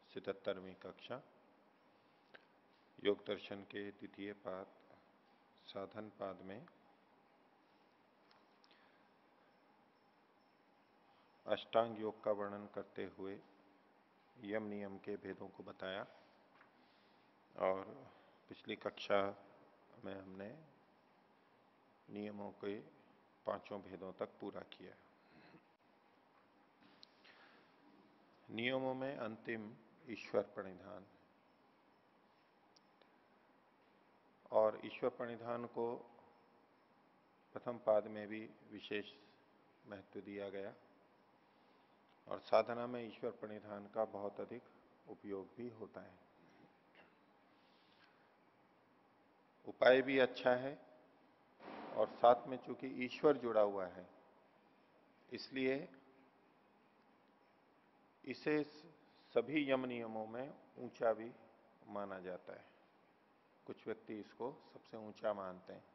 77वीं कक्षा योग दर्शन के द्वितीय पाद साधन पाद में अष्टांग योग का वर्णन करते हुए यम नियम के भेदों को बताया और पिछली कक्षा में हमने नियमों के पांचों भेदों तक पूरा किया। नियमों में अंतिम ईश्वर प्रणिधान और ईश्वर प्रणिधान को प्रथम पाद में भी विशेष महत्व दिया गया और साधना में ईश्वर प्रणिधान का बहुत अधिक उपयोग भी होता है। उपाय भी अच्छा है और साथ में चूंकि ईश्वर जुड़ा हुआ है इसलिए इसे सभी यम नियमों में ऊंचा भी माना जाता है। कुछ व्यक्ति इसको सबसे ऊंचा मानते हैं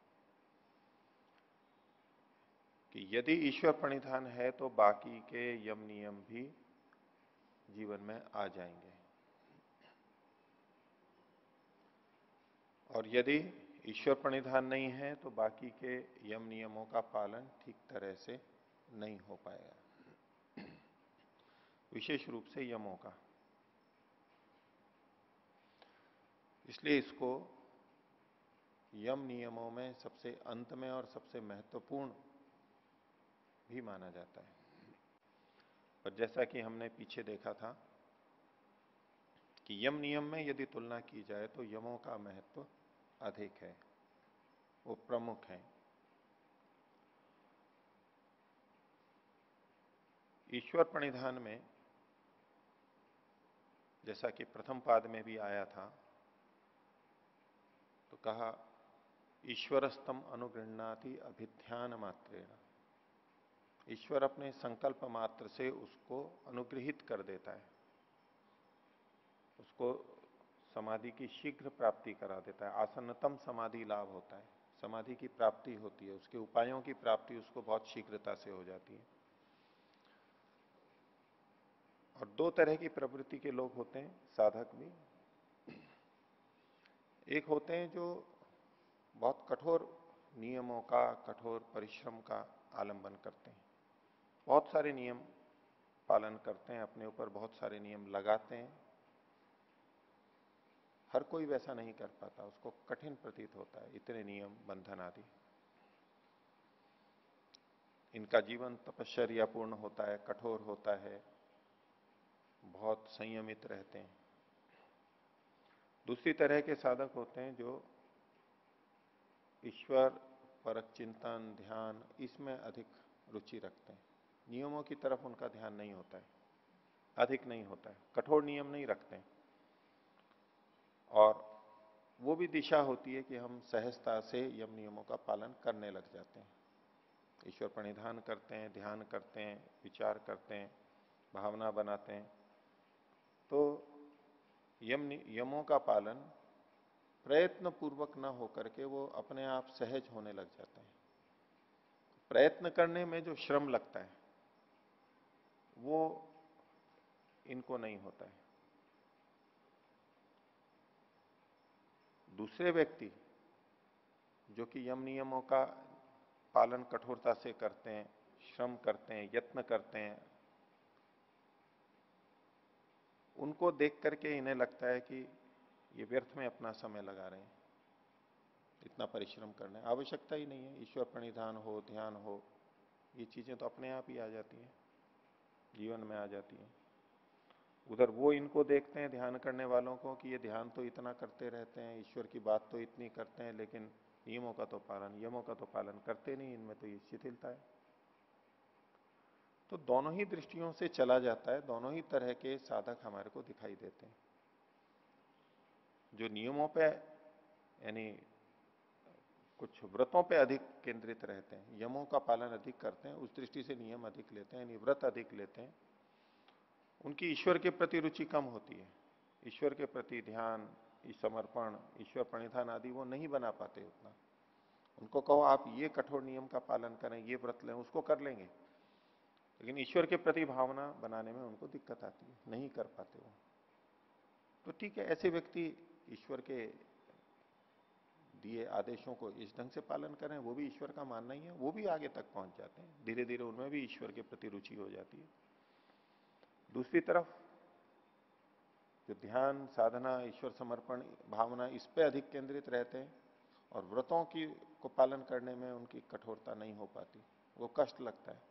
कि यदि ईश्वर प्रणिधान है तो बाकी के यम नियम भी जीवन में आ जाएंगे और यदि ईश्वर प्रणिधान नहीं है तो बाकी के यम नियमों का पालन ठीक तरह से नहीं हो पाएगा, विशेष रूप से यमों का। इसलिए इसको यम नियमों में सबसे अंत में और सबसे महत्वपूर्ण भी माना जाता है। पर जैसा कि हमने पीछे देखा था कि यम नियम में यदि तुलना की जाए तो यमों का महत्व अधिक है, वो प्रमुख है। ईश्वर प्रणिधान में जैसा कि प्रथम पाद में भी आया था तो कहा ईश्वरस्तम अनुगृह्णाति अभिध्यान मात्रेण। ईश्वर अपने संकल्प मात्र से उसको अनुग्रहित कर देता है, उसको समाधि की शीघ्र प्राप्ति करा देता है। आसन्नतम समाधि लाभ होता है, समाधि की प्राप्ति होती है, उसके उपायों की प्राप्ति उसको बहुत शीघ्रता से हो जाती है। और दो तरह की प्रवृत्ति के लोग होते हैं साधक भी। एक होते हैं जो बहुत कठोर नियमों का, कठोर परिश्रम का आलंबन करते हैं, बहुत सारे नियम पालन करते हैं, अपने ऊपर बहुत सारे नियम लगाते हैं। हर कोई वैसा नहीं कर पाता, उसको कठिन प्रतीत होता है इतने नियम बंधन आदि। इनका जीवन तपश्चर्या पूर्ण होता है, कठोर होता है, बहुत संयमित रहते हैं। दूसरी तरह के साधक होते हैं जो ईश्वर परक चिंतन, ध्यान, इसमें अधिक रुचि रखते हैं। नियमों की तरफ उनका ध्यान नहीं होता है, अधिक नहीं होता है, कठोर नियम नहीं रखते हैं। और वो भी दिशा होती है कि हम सहजता से यम नियमों का पालन करने लग जाते हैं। ईश्वर प्रणिधान करते हैं, ध्यान करते हैं, विचार करते हैं, भावना बनाते हैं, तो यमों का पालन प्रयत्न पूर्वक न होकर के वो अपने आप सहज होने लग जाते हैं। प्रयत्न करने में जो श्रम लगता है वो इनको नहीं होता है। दूसरे व्यक्ति जो कि यम नियमों का पालन कठोरता से करते हैं, श्रम करते हैं, यत्न करते हैं, उनको देख करके इन्हें लगता है कि ये व्यर्थ में अपना समय लगा रहे हैं, इतना परिश्रम करना है, आवश्यकता ही नहीं है। ईश्वर प्रणिधान हो, ध्यान हो, ये चीजें तो अपने आप ही आ जाती हैं, जीवन में आ जाती हैं। उधर वो इनको देखते हैं ध्यान करने वालों को कि ये ध्यान तो इतना करते रहते हैं, ईश्वर की बात तो इतनी करते हैं, लेकिन नियमों का तो पालन, यमों का तो पालन करते नहीं, इनमें तो ये शिथिलता है। तो दोनों ही दृष्टियों से चला जाता है, दोनों ही तरह के साधक हमारे को दिखाई देते हैं। जो नियमों पे यानी कुछ व्रतों पे अधिक केंद्रित रहते हैं, यमों का पालन अधिक करते हैं, उस दृष्टि से नियम अधिक लेते हैं, यानी व्रत अधिक लेते हैं, उनकी ईश्वर के प्रति रुचि कम होती है। ईश्वर के प्रति ध्यान, समर्पण, ईश्वर प्रणिधान आदि वो नहीं बना पाते उतना। उनको कहो आप ये कठोर नियम का पालन करें, ये व्रत लें, उसको कर लेंगे, लेकिन ईश्वर के प्रति भावना बनाने में उनको दिक्कत आती है, नहीं कर पाते वो। तो ठीक है, ऐसे व्यक्ति ईश्वर के दिए आदेशों को इस ढंग से पालन करें, वो भी ईश्वर का मानना ही है, वो भी आगे तक पहुंच जाते हैं, धीरे धीरे उनमें भी ईश्वर के प्रति रुचि हो जाती है। दूसरी तरफ जो ध्यान साधना ईश्वर समर्पण भावना इस पे अधिक केंद्रित रहते हैं और व्रतों की को पालन करने में उनकी कठोरता नहीं हो पाती, वो कष्ट लगता है,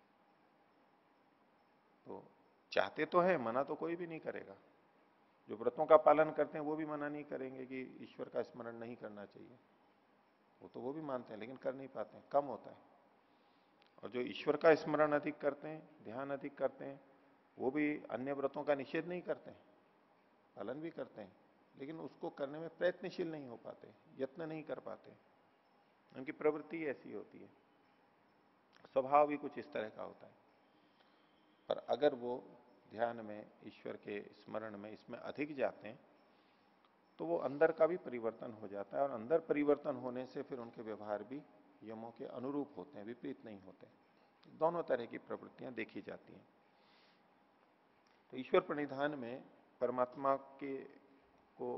तो चाहते तो है, मना तो कोई भी नहीं करेगा। जो व्रतों का पालन करते हैं वो भी मना नहीं करेंगे कि ईश्वर का स्मरण नहीं करना चाहिए, वो भी मानते हैं, लेकिन कर नहीं पाते हैं, कम होता है। और जो ईश्वर का स्मरण अधिक करते हैं, ध्यान अधिक करते हैं, वो भी अन्य व्रतों का निषेध नहीं करते हैं, पालन भी करते हैं, लेकिन उसको करने में प्रयत्नशील नहीं हो पाते, यत्न नहीं कर पाते, उनकी प्रवृत्ति ऐसी होती है, स्वभाव भी कुछ इस तरह का होता है। पर अगर वो ध्यान में, ईश्वर के स्मरण में, इसमें अधिक जाते हैं तो वो अंदर का भी परिवर्तन हो जाता है, और अंदर परिवर्तन होने से फिर उनके व्यवहार भी यमों के अनुरूप होते हैं, विपरीत नहीं होते। दोनों तरह की प्रवृत्तियां देखी जाती हैं। तो ईश्वर प्रणिधान में परमात्मा के को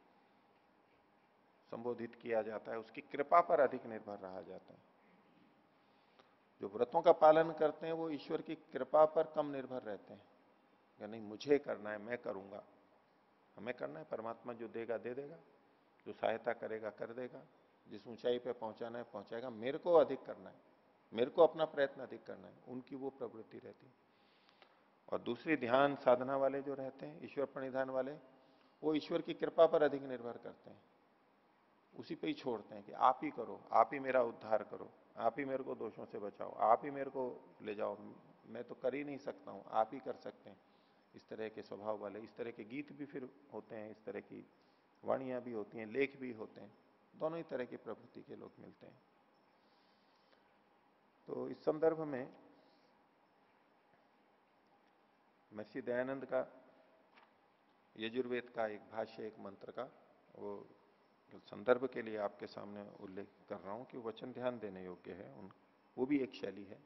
संबोधित किया जाता है, उसकी कृपा पर अधिक निर्भर रहा जाता है। जो व्रतों का पालन करते हैं वो ईश्वर की कृपा पर कम निर्भर रहते हैं, या नहीं मुझे करना है, मैं करूंगा, हमें करना है, परमात्मा जो देगा दे देगा, जो सहायता करेगा कर देगा, जिस ऊंचाई पे पहुंचाना है पहुंचाएगा, मेरे को अधिक करना है, मेरे को अपना प्रयत्न अधिक करना है, उनकी वो प्रवृत्ति रहती है। और दूसरी ध्यान साधना वाले जो रहते हैं, ईश्वर प्रणिधान वाले, वो ईश्वर की कृपा पर अधिक निर्भर करते हैं, उसी पे ही छोड़ते हैं कि आप ही करो, आप ही मेरा उद्धार करो, आप ही मेरे को दोषों से बचाओ, आप ही मेरे को ले जाओ, मैं तो कर ही नहीं सकता हूं, आप ही कर सकते हैं। इस तरह के स्वभाव वाले, इस तरह के गीत भी फिर होते हैं, इस तरह की वाणियां भी होती हैं, लेख भी होते हैं, दोनों ही तरह की प्रवृत्ति के लोग मिलते हैं। तो इस संदर्भ में महर्षि दयानंद का यजुर्वेद का एक भाष्य, एक मंत्र का, वो संदर्भ के लिए आपके सामने उल्लेख कर रहा हूं कि वचन ध्यान देने योग्य है, वो भी एक शैली है।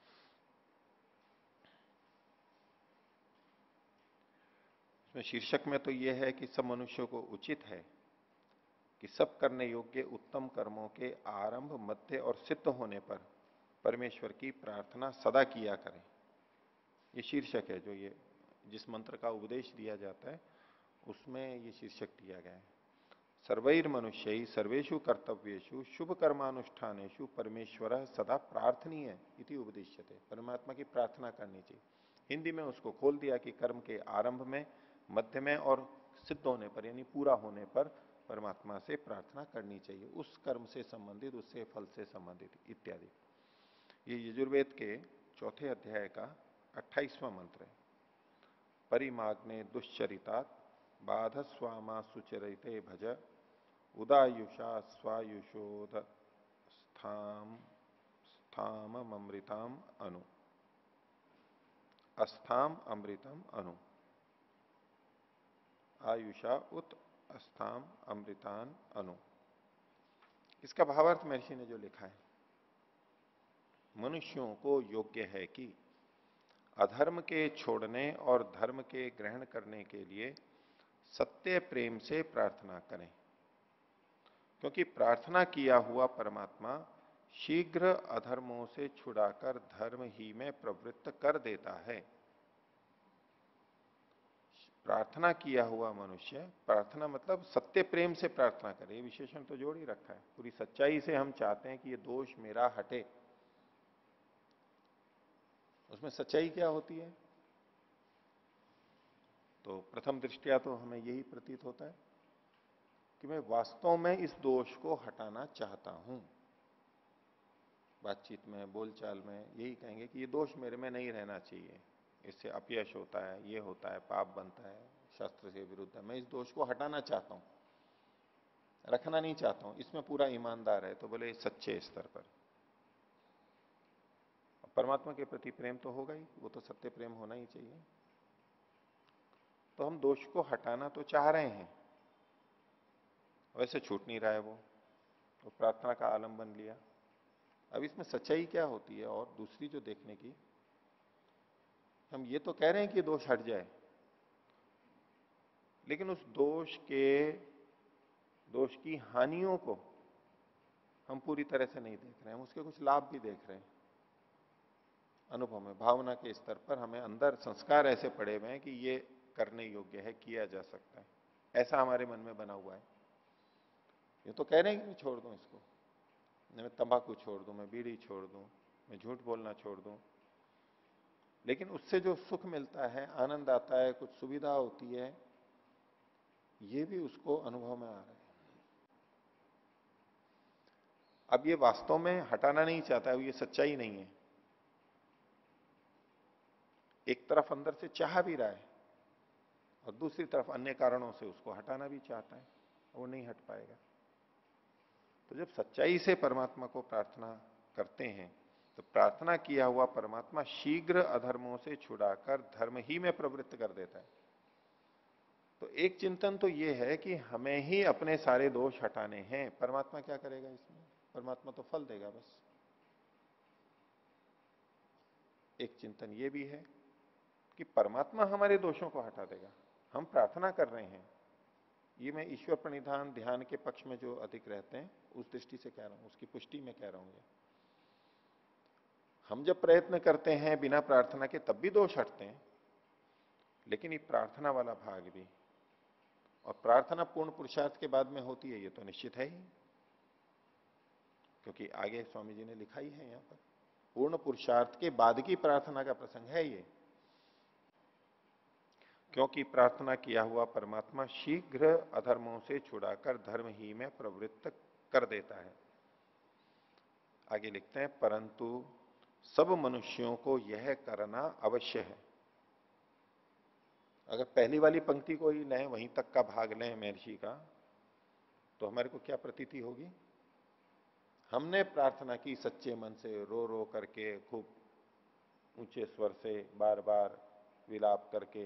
इसमें शीर्षक में तो यह है कि सब मनुष्यों को उचित है कि सब करने योग्य उत्तम कर्मों के आरंभ, मध्य और सिद्ध होने पर परमेश्वर की प्रार्थना सदा किया करें। ये शीर्षक है, जो ये जिस मंत्र का उपदेश दिया जाता है उसमें ये शीर्षक दिया गया है। सर्वैर मनुष्य सर्वेशु कर्तव्येशु शुभ कर्मानुष्ठानेशु परमेश्वर सदा प्रार्थनीय इति उपदेश्यते। परमात्मा की प्रार्थना करनी चाहिए। हिंदी में उसको खोल दिया कि कर्म के आरंभ में, मध्य में और सिद्ध होने पर, यानी पूरा होने पर परमात्मा से प्रार्थना करनी चाहिए, उस कर्म से संबंधित, उससे फल से संबंधित इत्यादि। ये यजुर्वेद के चौथे अध्याय का 28वां मंत्र है। परिमाग्ने दुश्चरिता बाध स्वामा सुचरिते भज उदायुषा स्वायुषोद स्थाम स्थाम अमृताम अनु, अस्थाम अमृतम अनु, आयुषा उत अस्थाम अमृतान अनु। इसका भावार्थ महर्षि ने जो लिखा है, मनुष्यों को योग्य है कि अधर्म के छोड़ने और धर्म के ग्रहण करने के लिए सत्य प्रेम से प्रार्थना करें, क्योंकि प्रार्थना किया हुआ परमात्मा शीघ्र अधर्मों से छुड़ाकर धर्म ही में प्रवृत्त कर देता है। प्रार्थना किया हुआ मनुष्य, प्रार्थना मतलब सत्य प्रेम से प्रार्थना करे, ये विशेषण तो जोड़ ही रखा है। पूरी सच्चाई से हम चाहते हैं कि ये दोष मेरा हटे। उसमें सच्चाई क्या होती है? तो प्रथम दृष्टया तो हमें यही प्रतीत होता है कि मैं वास्तव में इस दोष को हटाना चाहता हूं। बातचीत में, बोलचाल में यही कहेंगे कि ये दोष मेरे में नहीं रहना चाहिए, इससे अपयश होता है, ये होता है, पाप बनता है, शास्त्र से विरुद्ध है, मैं इस दोष को हटाना चाहता हूं, रखना नहीं चाहता हूं, इसमें पूरा ईमानदार है। तो बोले सच्चे स्तर पर परमात्मा के प्रति प्रेम तो होगा ही, वो तो सत्य प्रेम होना ही चाहिए। तो हम दोष को हटाना तो चाह रहे हैं, वैसे छूट नहीं रहा है वो, तो प्रार्थना का आलंबन लिया। अब इसमें सच्चाई क्या होती है और दूसरी जो देखने की, हम ये तो कह रहे हैं कि दोष हट जाए, लेकिन उस दोष की हानियों को हम पूरी तरह से नहीं देख रहे हैं, हम उसके कुछ लाभ भी देख रहे हैं। अनुभव में, भावना के स्तर पर हमें अंदर संस्कार ऐसे पड़े हुए हैं कि ये करने योग्य है, किया जा सकता है, ऐसा हमारे मन में बना हुआ है। ये तो कह रहे हैं कि मैं छोड़ दूं इसको, मैं तंबाकू छोड़ दूं, मैं बीड़ी छोड़ दूं, मैं झूठ बोलना छोड़ दूं, लेकिन उससे जो सुख मिलता है, आनंद आता है, कुछ सुविधा होती है, ये भी उसको अनुभव में आ रहा है। अब ये वास्तव में हटाना नहीं चाहता है, ये सच्चाई नहीं है। एक तरफ अंदर से चाह भी रहा है और दूसरी तरफ अन्य कारणों से उसको हटाना भी चाहता है, वो नहीं हट पाएगा। तो जब सच्चाई से परमात्मा को प्रार्थना करते हैं तो प्रार्थना किया हुआ परमात्मा शीघ्र अधर्मों से छुड़ाकर धर्म ही में प्रवृत्त कर देता है। तो एक चिंतन तो यह है कि हमें ही अपने सारे दोष हटाने हैं, परमात्मा क्या करेगा इसमें? परमात्मा तो फल देगा बस। एक चिंतन यह भी है कि परमात्मा हमारे दोषों को हटा देगा। हम प्रार्थना कर रहे हैं, ये मैं ईश्वर प्रणिधान ध्यान के पक्ष में जो अधिक रहते हैं उस दृष्टि से कह रहा हूं, उसकी पुष्टि में कह रहा हूं। हम जब प्रयत्न करते हैं बिना प्रार्थना के तब भी दोष हटते हैं, लेकिन ये प्रार्थना वाला भाग भी, और प्रार्थना पूर्ण पुरुषार्थ के बाद में होती है, ये तो निश्चित है ही, क्योंकि आगे स्वामी जी ने लिखा ही है यहां पर, पूर्ण पुरुषार्थ के बाद की प्रार्थना का प्रसंग है ये। क्योंकि प्रार्थना किया हुआ परमात्मा शीघ्र अधर्मों से छुड़ाकर धर्म ही में प्रवृत्त कर देता है। आगे लिखते हैं, परंतु सब मनुष्यों को यह करना अवश्य है। अगर पहली वाली पंक्ति को ही लें, वहीं तक का भाग लें महर्षि का, तो हमारे को क्या प्रतीति होगी? हमने प्रार्थना की सच्चे मन से, रो रो करके, खूब ऊंचे स्वर से, बार बार विलाप करके,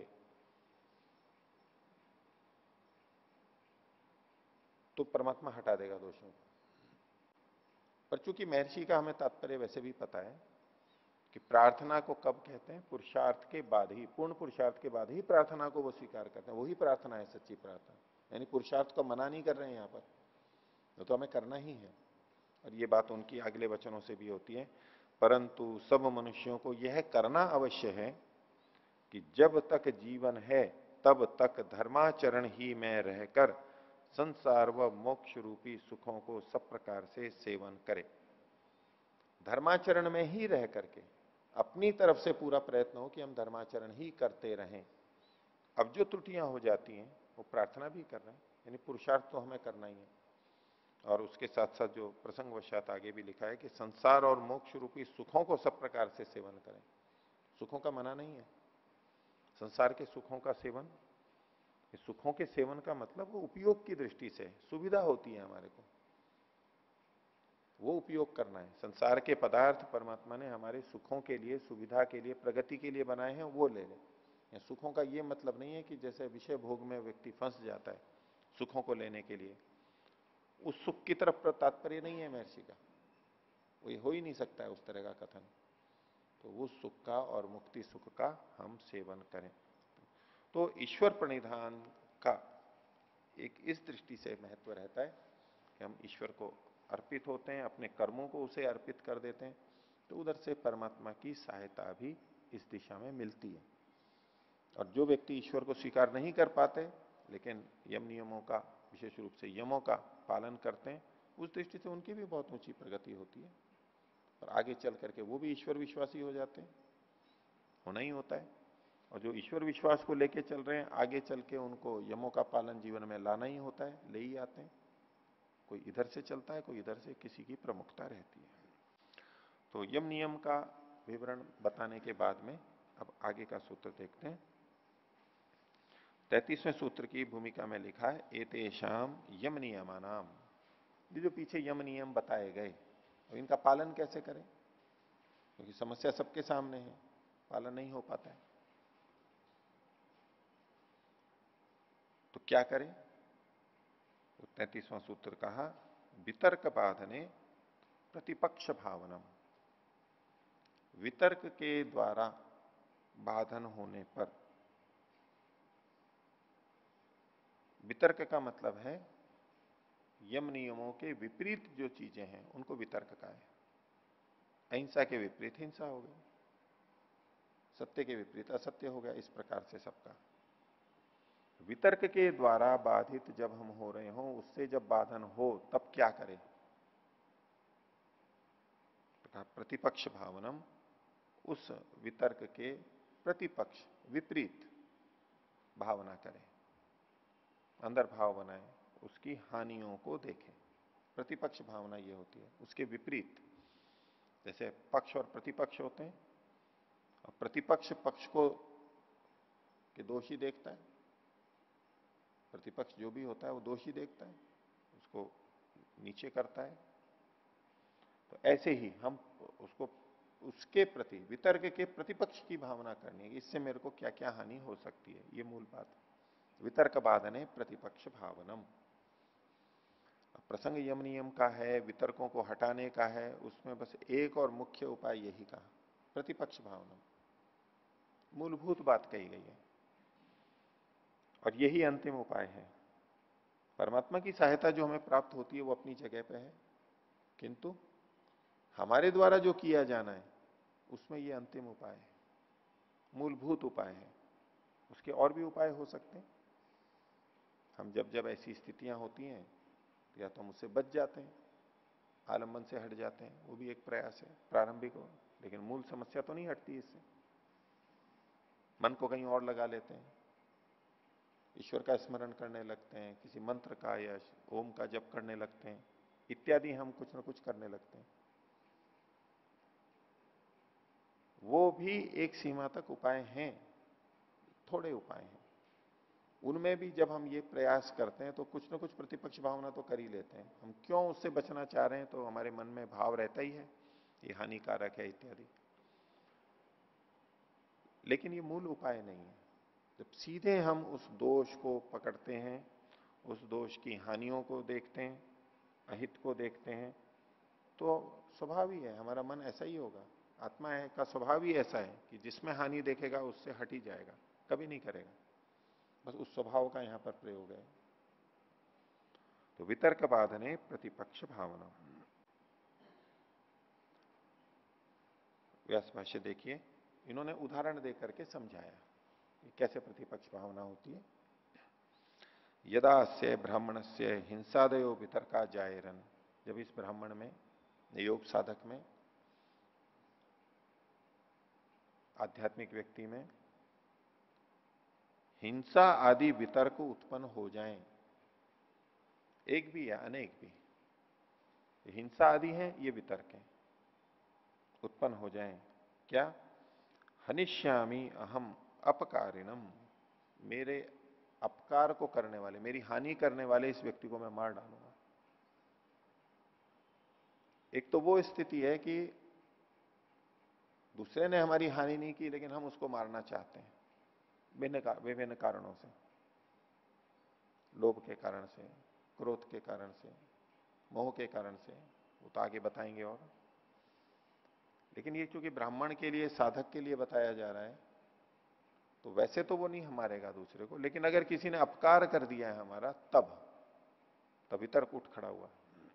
तो परमात्मा हटा देगा दोषों को। पर चूंकि महर्षि का हमें तात्पर्य वैसे भी पता है कि प्रार्थना को कब कहते हैं, पुरुषार्थ के बाद ही, पूर्ण पुरुषार्थ के बाद ही प्रार्थना को वो स्वीकार करते हैं, वही प्रार्थना है सच्ची प्रार्थना। यानी पुरुषार्थ को मना नहीं कर रहे हैं यहां पर, तो हमें करना ही है। और ये बात उनकी अगले वचनों से भी होती है, परंतु सब मनुष्यों को यह करना अवश्य है कि जब तक जीवन है तब तक धर्माचरण ही में रहकर संसार व मोक्ष रूपी सुखों को सब प्रकार से सेवन करे। धर्माचरण में ही रह करके अपनी तरफ से पूरा प्रयत्न हो कि हम धर्माचरण ही करते रहें। अब जो त्रुटियां हो जाती हैं वो प्रार्थना भी कर रहे हैं, यानी पुरुषार्थ तो हमें करना ही है। और उसके साथ साथ जो प्रसंगवशात आगे भी लिखा है कि संसार और मोक्ष रूपी सुखों को सब प्रकार से सेवन करें। सुखों का मना नहीं है, संसार के सुखों का सेवन, सुखों के सेवन का मतलब वो उपयोग की दृष्टि से सुविधा होती है हमारे को, वो उपयोग करना है। संसार के पदार्थ परमात्मा ने हमारे सुखों के लिए, सुविधा के लिए, प्रगति के लिए बनाए हैं, वो ले ले। सुखों का ये मतलब नहीं है कि जैसे विषय भोग में व्यक्ति फंस जाता है सुखों को लेने के लिए, उस सुख की तरफ तात्पर्य नहीं है महर्षि का, वो ये हो ही नहीं सकता है उस तरह का कथन। तो वो सुख का और मुक्ति सुख का हम सेवन करें। तो ईश्वर प्रणिधान का एक इस दृष्टि से महत्व रहता है कि हम ईश्वर को अर्पित होते हैं, अपने कर्मों को उसे अर्पित कर देते हैं, तो उधर से परमात्मा की सहायता भी इस दिशा में मिलती है। और जो व्यक्ति ईश्वर को स्वीकार नहीं कर पाते लेकिन यम नियमों का, विशेष रूप से यमों का पालन करते हैं, उस दृष्टि से उनकी भी बहुत ऊंची प्रगति होती है और आगे चल करके वो भी ईश्वर विश्वासी हो जाते हैं, होना ही होता है। और जो ईश्वर विश्वास को लेके चल रहे हैं, आगे चल के उनको यमों का पालन जीवन में लाना ही होता है, ले ही आते हैं। कोई इधर से चलता है, कोई इधर से, किसी की प्रमुखता रहती है। तो यम नियम का विवरण बताने के बाद में अब आगे का सूत्र देखते हैं। 33वें सूत्र की भूमिका में लिखा है, एतेषाम यम नियमानाम। ये जो पीछे यम नियम बताए गए, और इनका पालन कैसे करें, क्योंकि समस्या सबके सामने है, पालन नहीं हो पाता है, तो क्या करें? तो 33वां सूत्र कहा, वितर्क बाधने प्रतिपक्ष भावनम। वितर्क के द्वारा बाधन होने पर वितर्क का मतलब है यम नियमों के विपरीत जो चीजें हैं उनको वितर्क का है। अहिंसा के विपरीत हिंसा हो गई, सत्य के विपरीत असत्य हो गया, इस प्रकार से सबका। वितर्क के द्वारा बाधित जब हम हो रहे हो, उससे जब बाधन हो तब क्या करें? प्रतिपक्ष भावनम, उस वितर्क के प्रतिपक्ष विपरीत भावना करें, अंदर भाव बनाएं, उसकी हानियों को देखें। प्रतिपक्ष भावना ये होती है, उसके विपरीत। जैसे पक्ष और प्रतिपक्ष होते हैं, और प्रतिपक्ष पक्ष को के दोषी देखता है, प्रतिपक्ष जो भी होता है वो दोषी देखता है, उसको नीचे करता है। तो ऐसे ही हम उसको, उसके प्रति वितर्क के प्रतिपक्ष की भावना करनी है, इससे मेरे को क्या क्या हानि हो सकती है, ये मूल बात। वितर्क बाधने प्रतिपक्ष भावनम। प्रसंग यम नियम का है, वितर्कों को हटाने का है, उसमें बस एक और मुख्य उपाय यही कहा, प्रतिपक्ष भावनम। मूलभूत बात कही गई है और यही अंतिम उपाय है। परमात्मा की सहायता जो हमें प्राप्त होती है वो अपनी जगह पे है, किंतु हमारे द्वारा जो किया जाना है उसमें ये अंतिम उपाय है, मूलभूत उपाय है। उसके और भी उपाय हो सकते हैं। हम जब जब ऐसी स्थितियां होती हैं तो या तो हम उससे बच जाते हैं, आलंबन से हट जाते हैं, वो भी एक प्रयास है प्रारंभिक हो, लेकिन मूल समस्या तो नहीं हटती इससे। मन को कहीं और लगा लेते हैं, ईश्वर का स्मरण करने लगते हैं, किसी मंत्र का या ओम का जप करने लगते हैं, इत्यादि हम कुछ ना कुछ करने लगते हैं। वो भी एक सीमा तक उपाय हैं, थोड़े उपाय हैं। उनमें भी जब हम ये प्रयास करते हैं तो कुछ ना कुछ प्रतिपक्ष भावना तो कर ही लेते हैं। हम क्यों उससे बचना चाह रहे हैं तो हमारे मन में भाव रहता ही है, ये हानिकारक है इत्यादि। लेकिन ये मूल उपाय नहीं है। जब सीधे हम उस दोष को पकड़ते हैं, उस दोष की हानियों को देखते हैं, अहित को देखते हैं, तो स्वभाव ही है, हमारा मन ऐसा ही होगा। आत्मा है का स्वभाव ही ऐसा है कि जिसमें हानि देखेगा उससे हट ही जाएगा, कभी नहीं करेगा। बस उस स्वभाव का यहां पर प्रयोग है। तो वितर्क बाधने प्रतिपक्ष भावना। व्यास भाष्य देखिए, इन्होंने उदाहरण देकर के समझाया कि कैसे प्रतिपक्ष भावना होती है। यदा से ब्राह्मण से हिंसादयो वितर्का जायरन, जब इस ब्राह्मण में, योग साधक में, आध्यात्मिक व्यक्ति में हिंसा आदि वितर्क उत्पन्न हो जाएं, एक भी या अनेक भी, हिंसा आदि है ये वितर्क है, उत्पन्न हो जाएं, क्या? हनिष्यामी अहम अपकारिणम, मेरे अपकार को करने वाले, मेरी हानि करने वाले इस व्यक्ति को मैं मार डालूंगा। एक तो वो स्थिति है कि दूसरे ने हमारी हानि नहीं की लेकिन हम उसको मारना चाहते हैं, विभिन्न कारणों से, लोभ के कारण से, क्रोध के कारण से, मोह के कारण से, वो तो आगे बताएंगे। और लेकिन ये चूंकि ब्राह्मण के लिए, साधक के लिए बताया जा रहा है, तो वैसे तो वो नहीं मारेगा दूसरे को, लेकिन अगर किसी ने अपकार कर दिया है हमारा, तब वितर्क उठ खड़ा हुआ।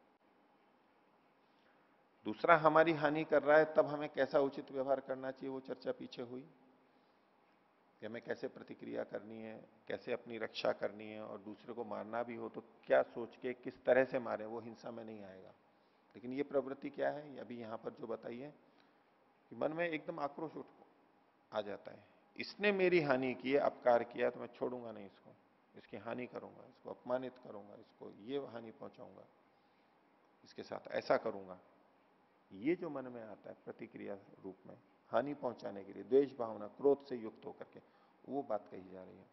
दूसरा हमारी हानि कर रहा है, तब हमें कैसा उचित व्यवहार करना चाहिए, वो चर्चा पीछे हुई कि हमें कैसे प्रतिक्रिया करनी है, कैसे अपनी रक्षा करनी है, और दूसरे को मारना भी हो तो क्या सोच के किस तरह से मारे, वो हिंसा में नहीं आएगा। लेकिन ये प्रवृत्ति क्या है, अभी यहां पर जो बताई है कि मन में एकदम आक्रोश उठ आ जाता है, इसने मेरी हानि की है, अपकार किया, तो मैं छोड़ूंगा नहीं इसको, इसकी हानि करूंगा, इसको अपमानित करूंगा, इसको ये हानि पहुंचाऊंगा, इसके साथ ऐसा करूंगा। ये जो मन में आता है प्रतिक्रिया रूप में हानि पहुंचाने के लिए, द्वेष भावना, क्रोध से युक्त होकर के, वो बात कही जा रही है।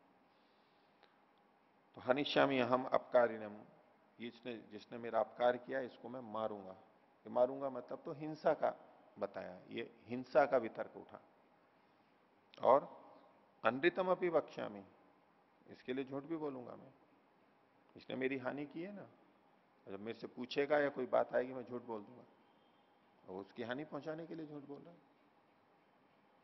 तो हनिष्यामी हम अपकारिणम, जिसने जिसने मेरा अपकार किया इसको मैं मारूंगा। ये मारूंगा मतलब तो हिंसा का बताया, ये हिंसा का वितर्क उठा। और अनृतम अपनी वक्ष्यामी, इसके लिए झूठ भी बोलूंगा मैं, इसने मेरी हानि की है ना, जब मेरे से पूछेगा या कोई बात आएगी मैं झूठ बोल दूंगा, और उसकी हानि पहुंचाने के लिए झूठ बोल रहा है।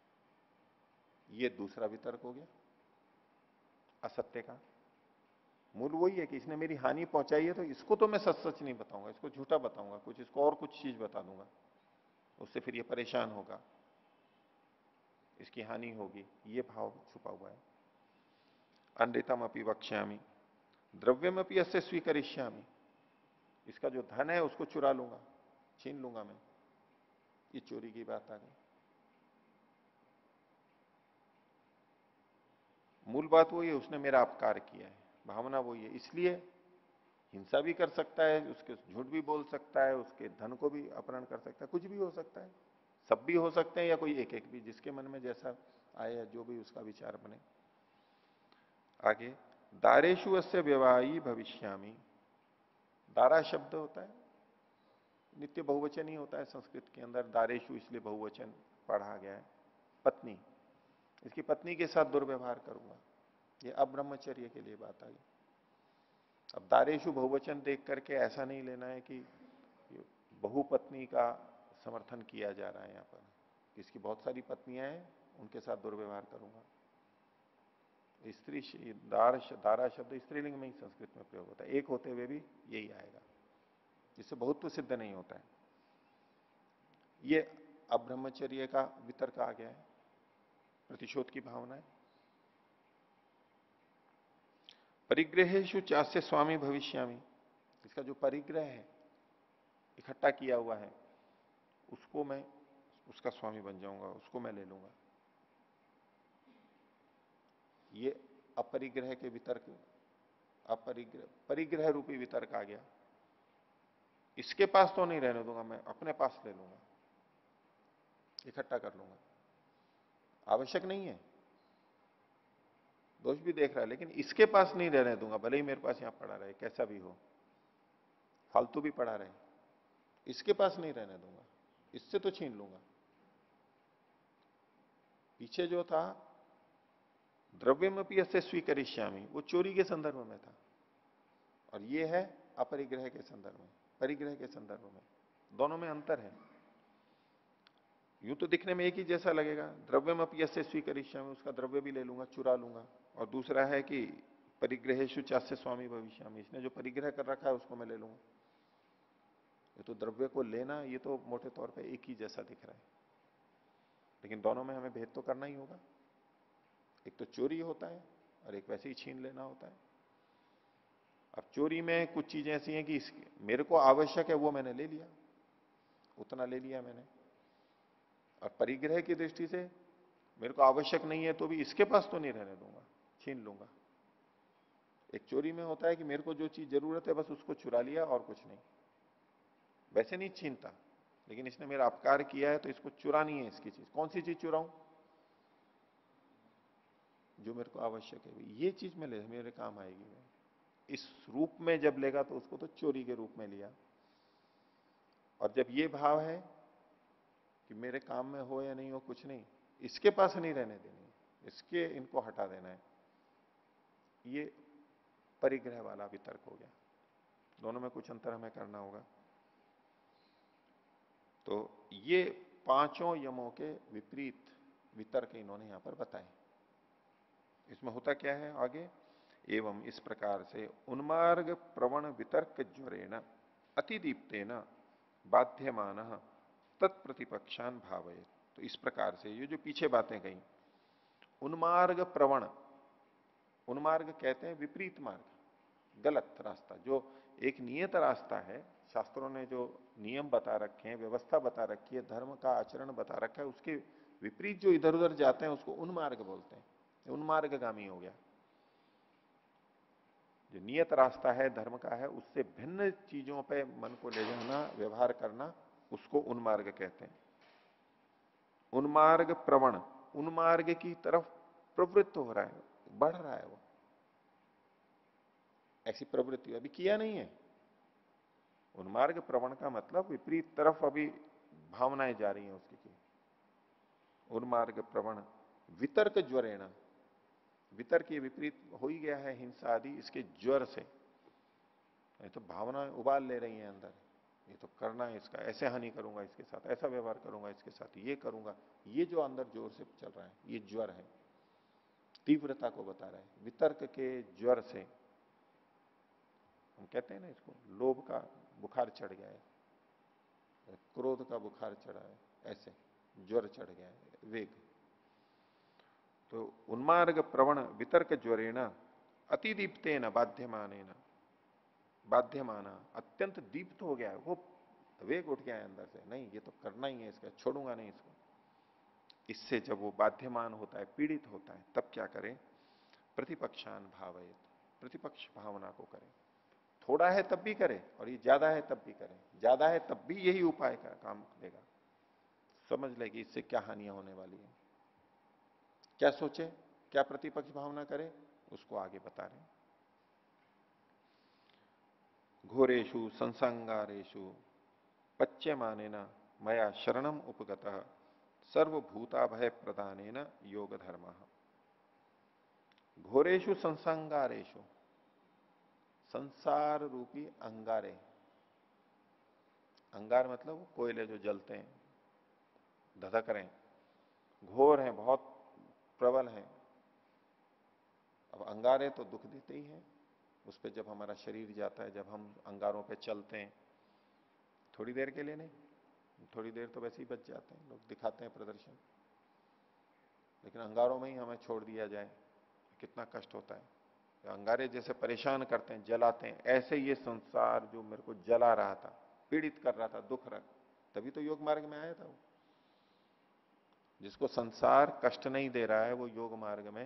ये दूसरा वितर्क हो गया असत्य का। मूल वही है कि इसने मेरी हानि पहुंचाई है, तो इसको तो मैं सच सच नहीं बताऊंगा, इसको झूठा बताऊंगा, कुछ इसको और कुछ चीज बता दूंगा, उससे फिर ये परेशान होगा, इसकी हानि होगी, ये भाव छुपा हुआ है। अनृतम अपि वक्ष्यामि द्रव्यम अपि अस्य स्वीकरिष्यामि, इसका जो धन है उसको चुरा लूंगा, छीन लूंगा मैं, ये चोरी की बात आ गई। मूल बात वही है, उसने मेरा अपकार किया है, भावना वही है, इसलिए हिंसा भी कर सकता है, उसके झूठ भी बोल सकता है, उसके धन को भी अपहरण कर सकता है, कुछ भी हो सकता है, सब भी हो सकते हैं या कोई एक एक भी, जिसके मन में जैसा आए, जो भी उसका विचार बने। आगे, दारेशु अस्य व्यवाही भविष्यामि, दारा शब्द होता है, नित्य बहुवचन ही होता है संस्कृत के अंदर, दारेशु इसलिए बहुवचन पढ़ा गया है। पत्नी, इसकी पत्नी के साथ दुर्व्यवहार करूंगा, ये अब्रह्मचर्य के लिए बात आई। अब दारेशु बहुवचन देख करके ऐसा नहीं लेना है कि बहुपत्नी का समर्थन किया जा रहा है यहां पर, इसकी बहुत सारी पत्नियां हैं, उनके साथ दुर्व्यवहार करूंगा। स्त्री दारा शब्द स्त्रीलिंग में ही संस्कृत में प्रयोग होता है, एक होते हुए भी यही आएगा, जिससे बहुत तो सिद्ध नहीं होता है। ये अब्रह्मचर्य का वितर्क आ गया है, प्रतिशोध की भावना है। परिग्रहेशु चास्य स्वामी भविष्यामि, इसका जो परिग्रह है, इकट्ठा किया हुआ है, उसको मैं उसका स्वामी बन जाऊंगा, उसको मैं ले लूंगा। ये अपरिग्रह के वितर्क, परिग्रह रूपी वितर्क आ गया। इसके पास तो नहीं रहने दूंगा, मैं अपने पास ले लूंगा, इकट्ठा कर लूंगा, आवश्यक नहीं है, दोष भी देख रहा है, लेकिन इसके पास नहीं रहने दूंगा, भले ही मेरे पास यहां पड़ा रहे, कैसा भी हो, फालतू भी पड़ा रहे, इसके पास नहीं रहने दूंगा, इससे तो छीन लूंगा। पीछे जो था द्रव्यमपि अस्य स्वीकरिष्यामि, वो चोरी के संदर्भ में था, और ये है अपरिग्रह के संदर्भ में, परिग्रह के संदर्भ में, दोनों में अंतर है। यूं तो दिखने में एक ही जैसा लगेगा, द्रव्यमपि अस्य स्वीकरिष्यामि, उसका द्रव्य भी ले लूंगा, चुरा लूंगा, और दूसरा है कि परिग्रहेशु चास्य स्वामी भविष्यामि, इसने जो परिग्रह कर रखा है उसको मैं ले लूंगा। ये तो द्रव्य को लेना, ये तो मोटे तौर पे एक ही जैसा दिख रहा है, लेकिन दोनों में हमें भेद तो करना ही होगा। एक तो चोरी होता है और एक वैसे ही छीन लेना होता है। अब चोरी में कुछ चीजें ऐसी हैं कि मेरे को आवश्यक है वो मैंने ले लिया, उतना ले लिया मैंने, और परिग्रह की दृष्टि से मेरे को आवश्यक नहीं है तो भी इसके पास तो नहीं रहने दूंगा, छीन लूंगा। एक चोरी में होता है कि मेरे को जो चीज जरूरत है बस उसको चुरा लिया और कुछ नहीं, वैसे नहीं छीनता, लेकिन इसने मेरा अपकार किया है तो इसको चुरानी है, इसकी चीज, कौन सी चीज चुराऊं, जो मेरे को आवश्यक है, ये चीज में ले मेरे काम आएगी। मैं इस रूप में जब लेगा तो उसको तो चोरी के रूप में लिया, और जब ये भाव है कि मेरे काम में हो या नहीं हो कुछ नहीं, इसके पास नहीं रहने देनी, इसके इनको हटा देना है, ये परिग्रह वाला वितर्क हो गया। दोनों में कुछ अंतर हमें करना होगा। तो ये पांचों यमों के विपरीत वितर्क इन्होंने यहां पर बताए। इसमें होता क्या है आगे, एवं इस प्रकार से उन्मार्ग प्रवण वितर्क ज्वरेण अतिदीप्तेन बाध्यमान तत्प्रतिपक्षान भावये। तो इस प्रकार से ये जो पीछे बातें कही, उन्मार्ग प्रवण, उन्मार्ग कहते हैं विपरीत मार्ग, गलत रास्ता, जो एक नियत रास्ता है, शास्त्रों ने जो नियम बता रखे हैं, व्यवस्था बता रखी है, धर्म का आचरण बता रखा है, उसके विपरीत जो इधर उधर जाते हैं उसको उन्मार्ग बोलते हैं, उन्मार्गगामी हो गया। जो नियत रास्ता है धर्म का है, उससे भिन्न चीजों पे मन को ले जाना, व्यवहार करना, उसको उन्मार्ग कहते हैं। उन्मार्ग प्रवण, उन्मार्ग की तरफ प्रवृत्त हो रहा है, बढ़ रहा है वो, ऐसी प्रवृत्ति अभी किया नहीं है। उन्मार्ग प्रवण का मतलब विपरीत तरफ अभी भावनाएं जा रही हैं उसकी की। उन्मार्ग प्रवण वितर्क ज्वरेण, वितर्क ये विपरीत हो ही गया है हिंसा आदि इसके ज्वर से, ये तो भावनाएं उबाल ले रही हैं अंदर, ये तो करना है इसका, ऐसे हानि करूंगा इसके साथ, ऐसा व्यवहार करूंगा इसके साथ, ये करूंगा, ये जो अंदर जोर से चल रहा है ये ज्वर है, तीव्रता को बता रहा है, वितर्क के ज्वर से हम कहते हैं ना इसको, लोभ का बुखार चढ़ गया है, क्रोध का बुखार चढ़ा है, ऐसे ज्वर चढ़ गया है, वेग। तो उन्मार्ग प्रवण वितर्क ज्वरेण अतिदीप्तेन बाध्यमानेन, बाध्यमाना, अत्यंत दीप्त हो गया है वो, वेग उठ गया है अंदर से, नहीं ये तो करना ही है, इसका छोड़ूंगा नहीं इसको। इससे जब वो बाध्यमान होता है, पीड़ित होता है, तब क्या करे? प्रतिपक्षान भावयत, प्रतिपक्ष भावना को करे। थोड़ा है तब भी करे, और ये ज्यादा है तब भी करे, ज्यादा है तब भी यही उपाय का काम देगा। समझ ले कि इससे क्या हानियां होने वाली है, क्या सोचे, क्या प्रतिपक्ष भावना करे, उसको आगे बता रहे हैं। घोरेशु संसंगारेशु पच्यमानेन मया शरणम उपगतः सर्वभूताभय प्रदानेन योग धर्म। घोरेशु संसंगारेशु, संसार रूपी अंगारे, अंगार मतलब वो कोयले जो जलते हैं, धधक रहे हैं, घोर हैं, बहुत प्रबल हैं। अब अंगारे तो दुख देते ही हैं, उस पर जब हमारा शरीर जाता है, जब हम अंगारों पे चलते हैं, थोड़ी देर के लिए नहीं, थोड़ी देर तो वैसे ही बच जाते हैं, लोग दिखाते हैं प्रदर्शन, लेकिन अंगारों में ही हमें छोड़ दिया जाए, कितना कष्ट होता है। तो अंगारे जैसे परेशान करते हैं, जलाते हैं, ऐसे ये संसार जो मेरे को जला रहा था, पीड़ित कर रहा था, दुख रहा, तभी तो योग मार्ग में आया था वो। जिसको संसार कष्ट नहीं दे रहा है वो योग मार्ग में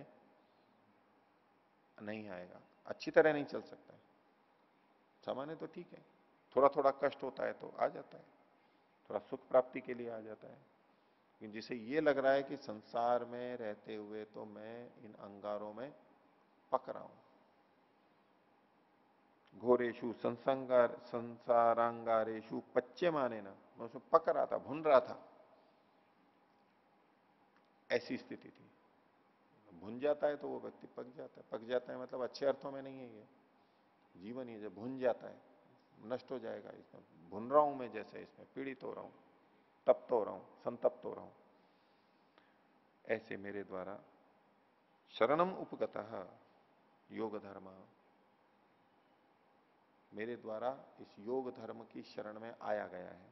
नहीं आएगा, अच्छी तरह नहीं चल सकता है। सामान्य तो ठीक है, थोड़ा थोड़ा कष्ट होता है तो आ जाता है, थोड़ा सुख प्राप्ति के लिए आ जाता है। लेकिन जिसे ये लग रहा है कि संसार में रहते हुए तो मैं इन अंगारों में पक रहा हूं, घोरेशु संसंगार संसारांगारेशु पच्चे माने ना, मैं उसमें पक रहा था, भुन रहा था, ऐसी स्थिति थी। भुन जाता है तो वो व्यक्ति पक जाता है, पक जाता है मतलब अच्छे अर्थों में नहीं है, ये जीवन ही जब भुन जाता है, नष्ट हो जाएगा, इसमें भुन रहा हूं मैं, जैसे इसमें पीड़ित हो रहा हूं, तप्त हो रहा हूं, संतप्त हो रहा हूं, ऐसे मेरे द्वारा शरणम उपगतः योग धर्म, मेरे द्वारा इस योग धर्म की शरण में आया गया है।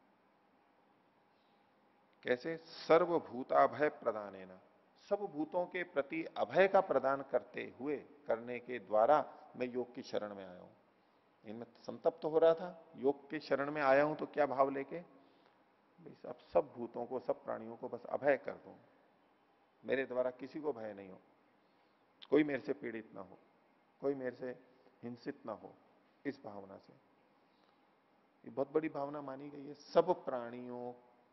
कैसे? सर्वभूताभय प्रदानेन, सब भूतों के प्रति अभय का प्रदान करते हुए, करने के द्वारा मैं योग की शरण में आया हूं। इनमें संतप्त तो हो रहा था, योग के शरण में आया हूं तो क्या भाव लेके? अब सब भूतों को, सब प्राणियों को बस अभय कर दूं, मेरे द्वारा किसी को भय नहीं हो, कोई मेरे से पीड़ित ना हो, कोई मेरे से हिंसित ना हो, इस भावना से। ये बहुत बड़ी भावना मानी गई है, सब प्राणियों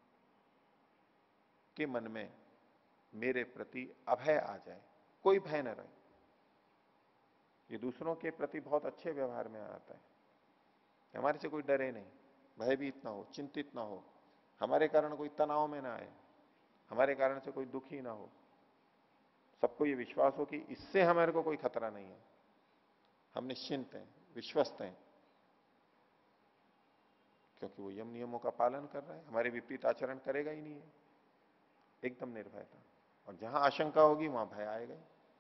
के मन में मेरे प्रति अभय आ जाए, कोई भय न रहे। ये दूसरों के प्रति बहुत अच्छे व्यवहार में आता है, हमारे से कोई डरे नहीं, भयभीत ना हो, चिंतित ना हो, हमारे कारण कोई तनाव में ना आए, हमारे कारण से कोई दुखी ना हो, सबको ये विश्वास हो कि इससे हमारे को कोई खतरा नहीं है, हम निश्चिंत हैं, विश्वस्त हैं, क्योंकि वो यम नियमों का पालन कर रहा है, हमारे विपरीत आचरण करेगा ही नहीं है, एकदम निर्भयता। और जहां आशंका होगी वहां भय आएगा।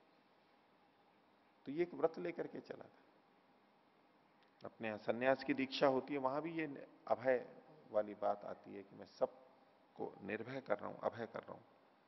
तो ये एक व्रत लेकर के चला था। अपने यहां सन्यास की दीक्षा होती है, वहां भी ये अभय वाली बात आती है कि मैं सबको निर्भय कर रहा हूं, अभय कर रहा हूं।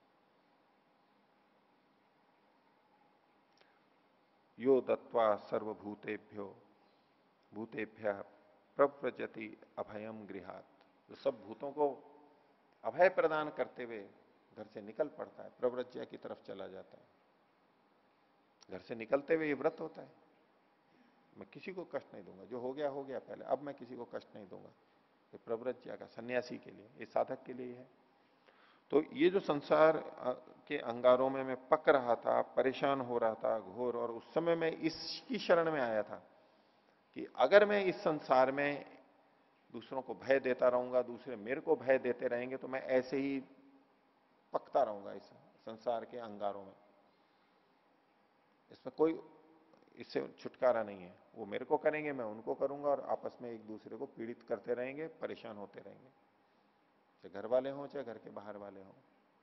यो दत्वा सर्वभूतेभ्यो भूतेभ्य प्रव्रजति अभयम गृहात, जो सब भूतों को अभय प्रदान करते हुए घर से निकल पड़ता है, प्रव्रज्य की तरफ चला जाता है। घर से निकलते हुए ये व्रत होता है, मैं किसी को कष्ट नहीं दूंगा, जो हो गया पहले, अब मैं किसी को कष्ट नहीं दूंगा। ये प्रव्रज्य का, सन्यासी के लिए, ये साधक के लिए है। तो ये जो संसार के अंगारों में मैं पक रहा था, परेशान हो रहा था घोर, और उस समय मैं इसकी शरण में आया था कि अगर मैं इस संसार में दूसरों को भय देता रहूंगा, दूसरे मेरे को भय देते रहेंगे, तो मैं ऐसे ही पकता रहूंगा इस संसार के अंगारों में, इसमें कोई, इससे छुटकारा नहीं है। वो मेरे को करेंगे, मैं उनको करूंगा, और आपस में एक दूसरे को पीड़ित करते रहेंगे, परेशान होते रहेंगे, चाहे घर वाले हों चाहे घर के बाहर वाले हों।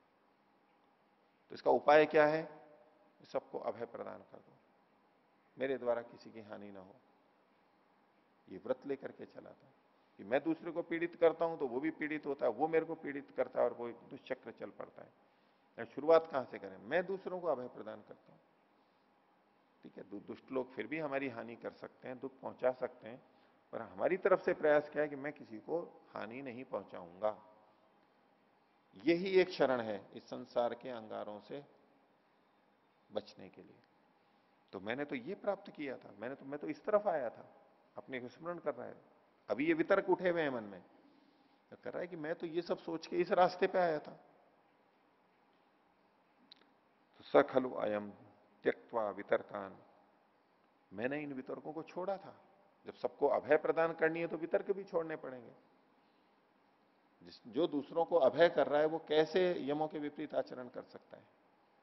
तो इसका उपाय क्या है? सबको अभय प्रदान कर दो, मेरे द्वारा किसी की हानि ना हो, ये व्रत लेकर के चला था कि मैं दूसरे को पीड़ित करता हूं तो वो भी पीड़ित होता है, वो मेरे को पीड़ित करता है और वो एक दुष्चक्र चल पड़ता है। शुरुआत कहां से करें? मैं दूसरों को अभय प्रदान करता हूं। ठीक है, दुष्ट लोग फिर भी हमारी हानि कर सकते हैं, दुख पहुंचा सकते हैं, पर हमारी तरफ से प्रयास क्या है कि मैं किसी को हानि नहीं पहुंचाऊंगा। यही एक शरण है इस संसार के अंगारों से बचने के लिए। तो मैंने तो ये प्राप्त किया था, मैं तो इस तरफ आया था, अपने को स्मरण कर रहा है। अभी ये वितर्क उठे हुए हैं मन में, तो कर रहा है कि मैं तो ये सब सोच के इस रास्ते पे आया था। तो स खलु अयम त्यक्त्वा वितर्कान, मैंने इन वितर्कों को छोड़ा था। जब सबको अभय प्रदान करनी है तो वितर्क भी छोड़ने पड़ेंगे। जो दूसरों को अभय कर रहा है वो कैसे यमों के विपरीत आचरण कर सकता है?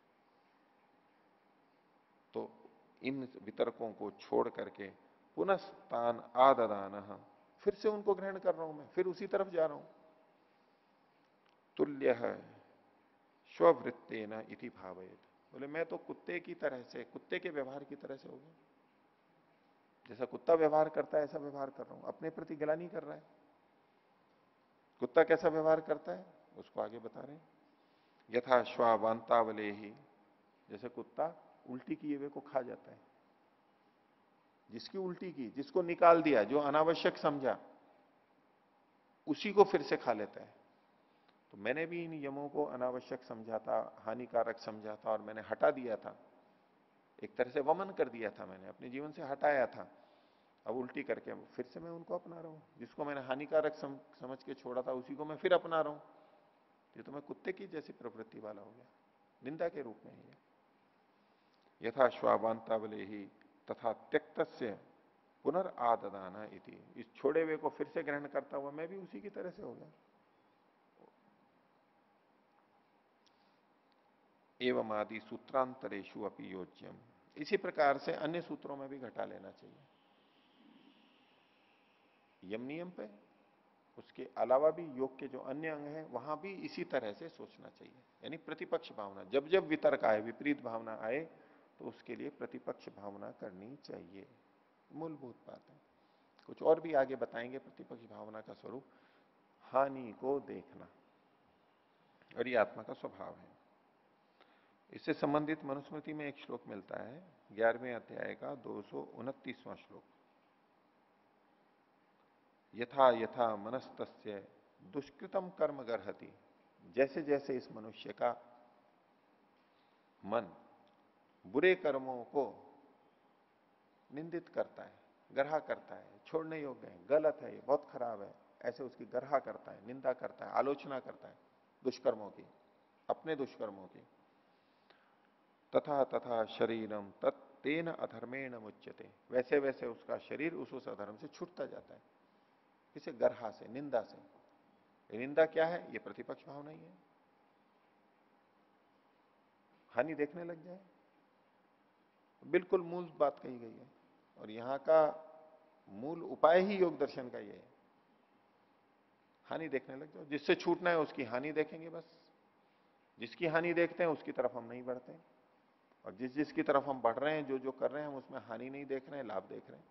तो इन वितर्कों को छोड़ करके पुनस्तान आददान, फिर से उनको ग्रहण कर रहा हूं, मैं फिर उसी तरफ जा रहा हूं। तुल्य है स्ववृत्तेन इति भावयेत, बोले मैं तो कुत्ते की तरह से, कुत्ते के व्यवहार की तरह से हो गया। जैसा कुत्ता व्यवहार करता है ऐसा व्यवहार कर रहा हूं, अपने प्रति गिलानी कर रहा है। कुत्ता कैसा व्यवहार करता है उसको आगे बता रहे हैं। यथा श्वावांतावले ही, जैसे कुत्ता उल्टी किए हुए को खा जाता है। जिसकी उल्टी की, जिसको निकाल दिया, जो अनावश्यक समझा, उसी को फिर से खा लेता है। तो मैंने भी इन यमों को अनावश्यक समझा था, हानिकारक समझा था और मैंने हटा दिया था। एक तरह से वमन कर दिया था, मैंने अपने जीवन से हटाया था। अब उल्टी करके फिर से मैं उनको अपना रहा हूं। जिसको मैंने हानिकारक समझ के छोड़ा था उसी को मैं फिर अपना रहा हूं। ये तो मैं कुत्ते की जैसी प्रवृत्ति वाला हो गया, निंदा के रूप में है ये। यथा श्वावांतावले ही तथा त्यक्तस्य पुनर्आददाना इति, इस छोड़े हुए को फिर से ग्रहण करता हुआ मैं भी उसी की तरह से हो गया। एवं आदि सूत्रांतरेशु अपि योज्यम, इसी प्रकार से अन्य सूत्रों में भी घटा लेना चाहिए। यम नियम पे उसके अलावा भी योग के जो अन्य अंग हैं वहां भी इसी तरह से सोचना चाहिए। यानी प्रतिपक्ष भावना, जब जब वितर्क आए, विपरीत भावना आए, तो उसके लिए प्रतिपक्ष भावना करनी चाहिए। मूलभूत बात है। कुछ और भी आगे बताएंगे प्रतिपक्ष भावना का स्वरूप। हानि को देखना, और ये आत्मा का स्वभाव है। इससे संबंधित मनुस्मृति में एक श्लोक मिलता है, 11वें अध्याय का 229वां श्लोक। यथा यथा मनस्तस्य दुष्कृतम कर्म गर्हति, जैसे जैसे इस मनुष्य का मन बुरे कर्मों को निंदित करता है, गर्हा करता है, छोड़ने योग्य है, गलत है, ये बहुत खराब है, ऐसे उसकी गर्हा करता है, निंदा करता है, आलोचना करता है दुष्कर्मों की, अपने दुष्कर्मों की। तथा तथा शरीरम तत्तेन अधर्मेण मुच्यते, वैसे वैसे उसका शरीर उस अधर्म से छूटता जाता है। किसे? गर्हा से, निंदा से। ये निंदा क्या है? ये प्रतिपक्ष भावना ही है। हानि देखने लग जाए, बिल्कुल मूल बात कही गई है। और यहां का मूल उपाय ही योग दर्शन का ये है। हानि देखने लग जाओ, जिससे छूटना है उसकी हानि देखेंगे बस। जिसकी हानि देखते हैं उसकी तरफ हम नहीं बढ़ते, और जिस जिसकी तरफ हम बढ़ रहे हैं, जो जो कर रहे हैं, हम उसमें हानि नहीं देख रहे हैं, लाभ देख रहे हैं।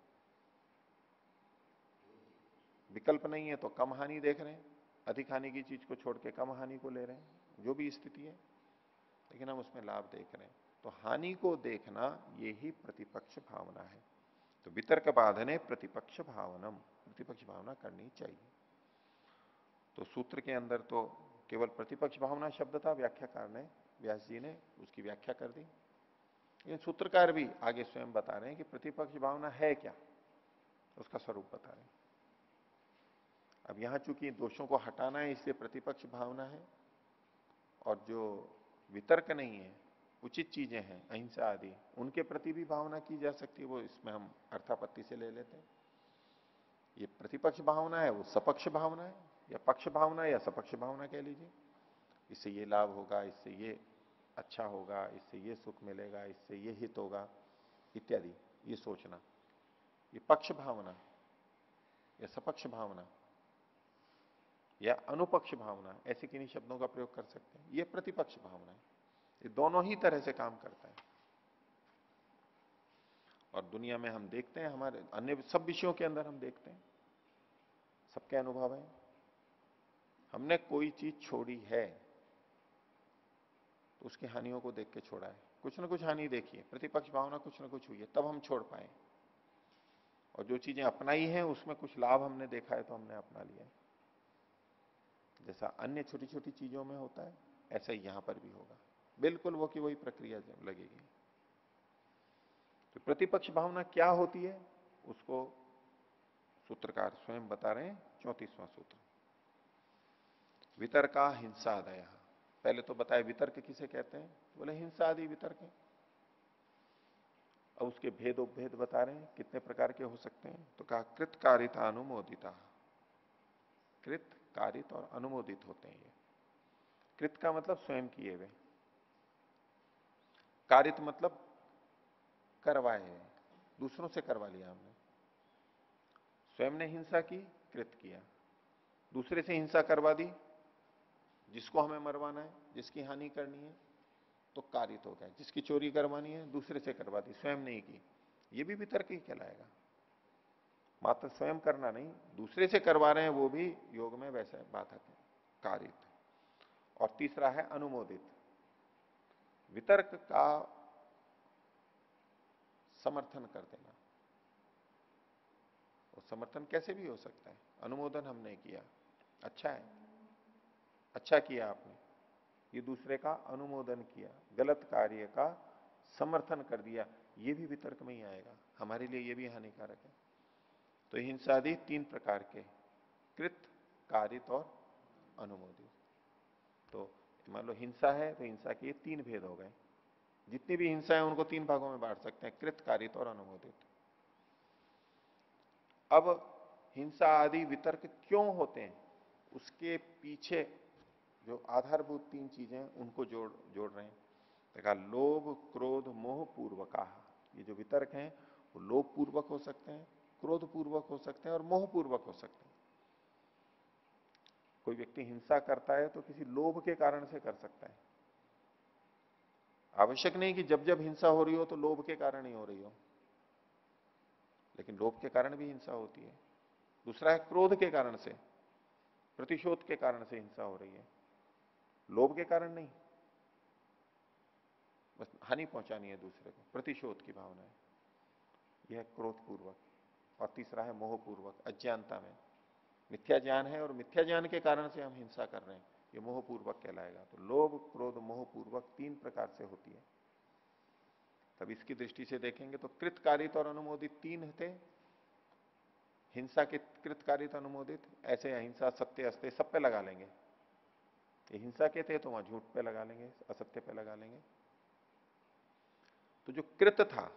विकल्प नहीं है तो कम हानि देख रहे हैं, अधिक हानि की चीज को छोड़ के कम हानि को ले रहे हैं, जो भी स्थिति है, लेकिन हम उसमें लाभ देख रहे हैं। तो हानि को देखना ये ही प्रतिपक्ष भावना है। तो वितर्क बाधने प्रतिपक्ष भावनम, प्रतिपक्ष भावना करनी चाहिए। तो सूत्र के अंदर तो केवल प्रतिपक्ष भावना शब्द था, व्याख्याकार ने, व्यास जी ने उसकी व्याख्या कर दी। लेकिन सूत्रकार भी आगे स्वयं बता रहे हैं कि प्रतिपक्ष भावना है क्या, उसका स्वरूप बता रहे हैं। अब यहां चूंकि दोषों को हटाना है इसलिए प्रतिपक्ष भावना है, और जो वितर्क नहीं है, उचित चीजें हैं, अहिंसा आदि, उनके प्रति भी भावना की जा सकती है, वो इसमें हम अर्थापत्ति से ले लेते हैं। ये प्रतिपक्ष भावना है, वो सपक्ष भावना है, या पक्ष भावना या सपक्ष भावना कह लीजिए। इससे ये लाभ होगा, इससे ये अच्छा होगा, इससे ये सुख मिलेगा, इससे ये हित होगा, इत्यादि ये सोचना, ये पक्ष भावना या सपक्ष भावना या अनुपक्ष भावना, ऐसे किन्हीं शब्दों का प्रयोग कर सकते हैं। ये प्रतिपक्ष भावना है। ये दोनों ही तरह से काम करता है। और दुनिया में हम देखते हैं, हमारे अन्य सब विषयों के अंदर हम देखते हैं, सबके अनुभव है। हमने कोई चीज छोड़ी है तो उसकी हानियों को देख के छोड़ा है। कुछ ना कुछ हानि देखी है, प्रतिपक्ष भावना कुछ ना कुछ हुई है, तब हम छोड़ पाए। और जो चीजें अपनाई हैं उसमें कुछ लाभ हमने देखा है तो हमने अपना लिया है। जैसा अन्य छोटी छोटी चीजों में होता है, ऐसा ही यहां पर भी होगा, बिल्कुल वो की वही प्रक्रिया लगेगी। तो प्रतिपक्ष भावना क्या होती है उसको सूत्रकार स्वयं बता रहे हैं। 34वां सूत्र, वितर्का हिंसादय। पहले तो बताया वितर्क किसे कहते हैं, बोले हिंसा आदि वितर्क है। अब उसके भेद उपभेद बता रहे हैं, कितने प्रकार के हो सकते हैं। तो कहा कृत कारिता अनुमोदिता, कृत कारित और अनुमोदित होते हैं ये। कृत का मतलब स्वयं किए हुए, कारित मतलब करवाए हैं, दूसरों से करवा लिया हमने। स्वयं ने हिंसा की, कृत किया। दूसरे से हिंसा करवा दी, जिसको हमें मरवाना है, जिसकी हानि करनी है, तो कारित हो गया। जिसकी चोरी करवानी है दूसरे से करवा दी, स्वयं नहीं की, ये भी वितर्क ही कहलाएगा। मात्र स्वयं करना नहीं, दूसरे से करवा रहे हैं वो भी योग में वैसे बाधक है, कारित। और तीसरा है अनुमोदित। वितर्क का समर्थन कर देना, वो समर्थन कैसे भी हो सकता है। अनुमोदन हमने किया, अच्छा है, अच्छा किया आपने, ये दूसरे का अनुमोदन किया, गलत कार्य का समर्थन कर दिया, ये भी वितर्क में ही आएगा, हमारे लिए ये भी हानिकारक है। तो हिंसादि तीन प्रकार के, कृत, कारित और अनुमोदित। तो मान लो हिंसा है तो हिंसा के ये तीन भेद हो गए। जितनी भी हिंसा है उनको तीन भागों में बांट सकते हैं, कृत, कारित और अनुमोदित। अब हिंसा आदि वितर्क क्यों होते हैं, उसके पीछे जो आधारभूत तीन चीजें उनको जोड़ जोड़ रहे हैं। देखा, लोभ क्रोध मोह पूर्वका, ये जो वितर्क हैं वो लोभ पूर्वक हो सकते हैं, क्रोध पूर्वक हो सकते हैं और मोह पूर्वक हो सकते हैं। कोई व्यक्ति हिंसा करता है तो किसी लोभ के कारण से कर सकता है। आवश्यक नहीं कि जब जब हिंसा हो रही हो तो लोभ के कारण ही हो रही हो, लेकिन लोभ के कारण भी हिंसा होती है। दूसरा है क्रोध के कारण से, प्रतिशोध के कारण से हिंसा हो रही है, लोभ के कारण नहीं, बस हानि पहुंचानी है दूसरे को, प्रतिशोध की भावना है, यह क्रोध पूर्वक। और तीसरा है मोह पूर्वक, अज्ञानता में, मिथ्या ज्ञान है और मिथ्या ज्ञान के कारण से हम हिंसा कर रहे हैं, ये मोह पूर्वक कहलाएगा। तो लोभ क्रोध मोह पूर्वक तीन प्रकार से होती है। तब इसकी दृष्टि से देखेंगे तो कृतकारित और अनुमोदित तीन थे। हिंसा के कृतकारित अनुमोदित, ऐसे अहिंसा सत्य अस्त्य सब पे लगा लेंगे। ये हिंसा के थे तो वहां झूठ पे लगा लेंगे, असत्य पे लगा लेंगे। तो जो कृत था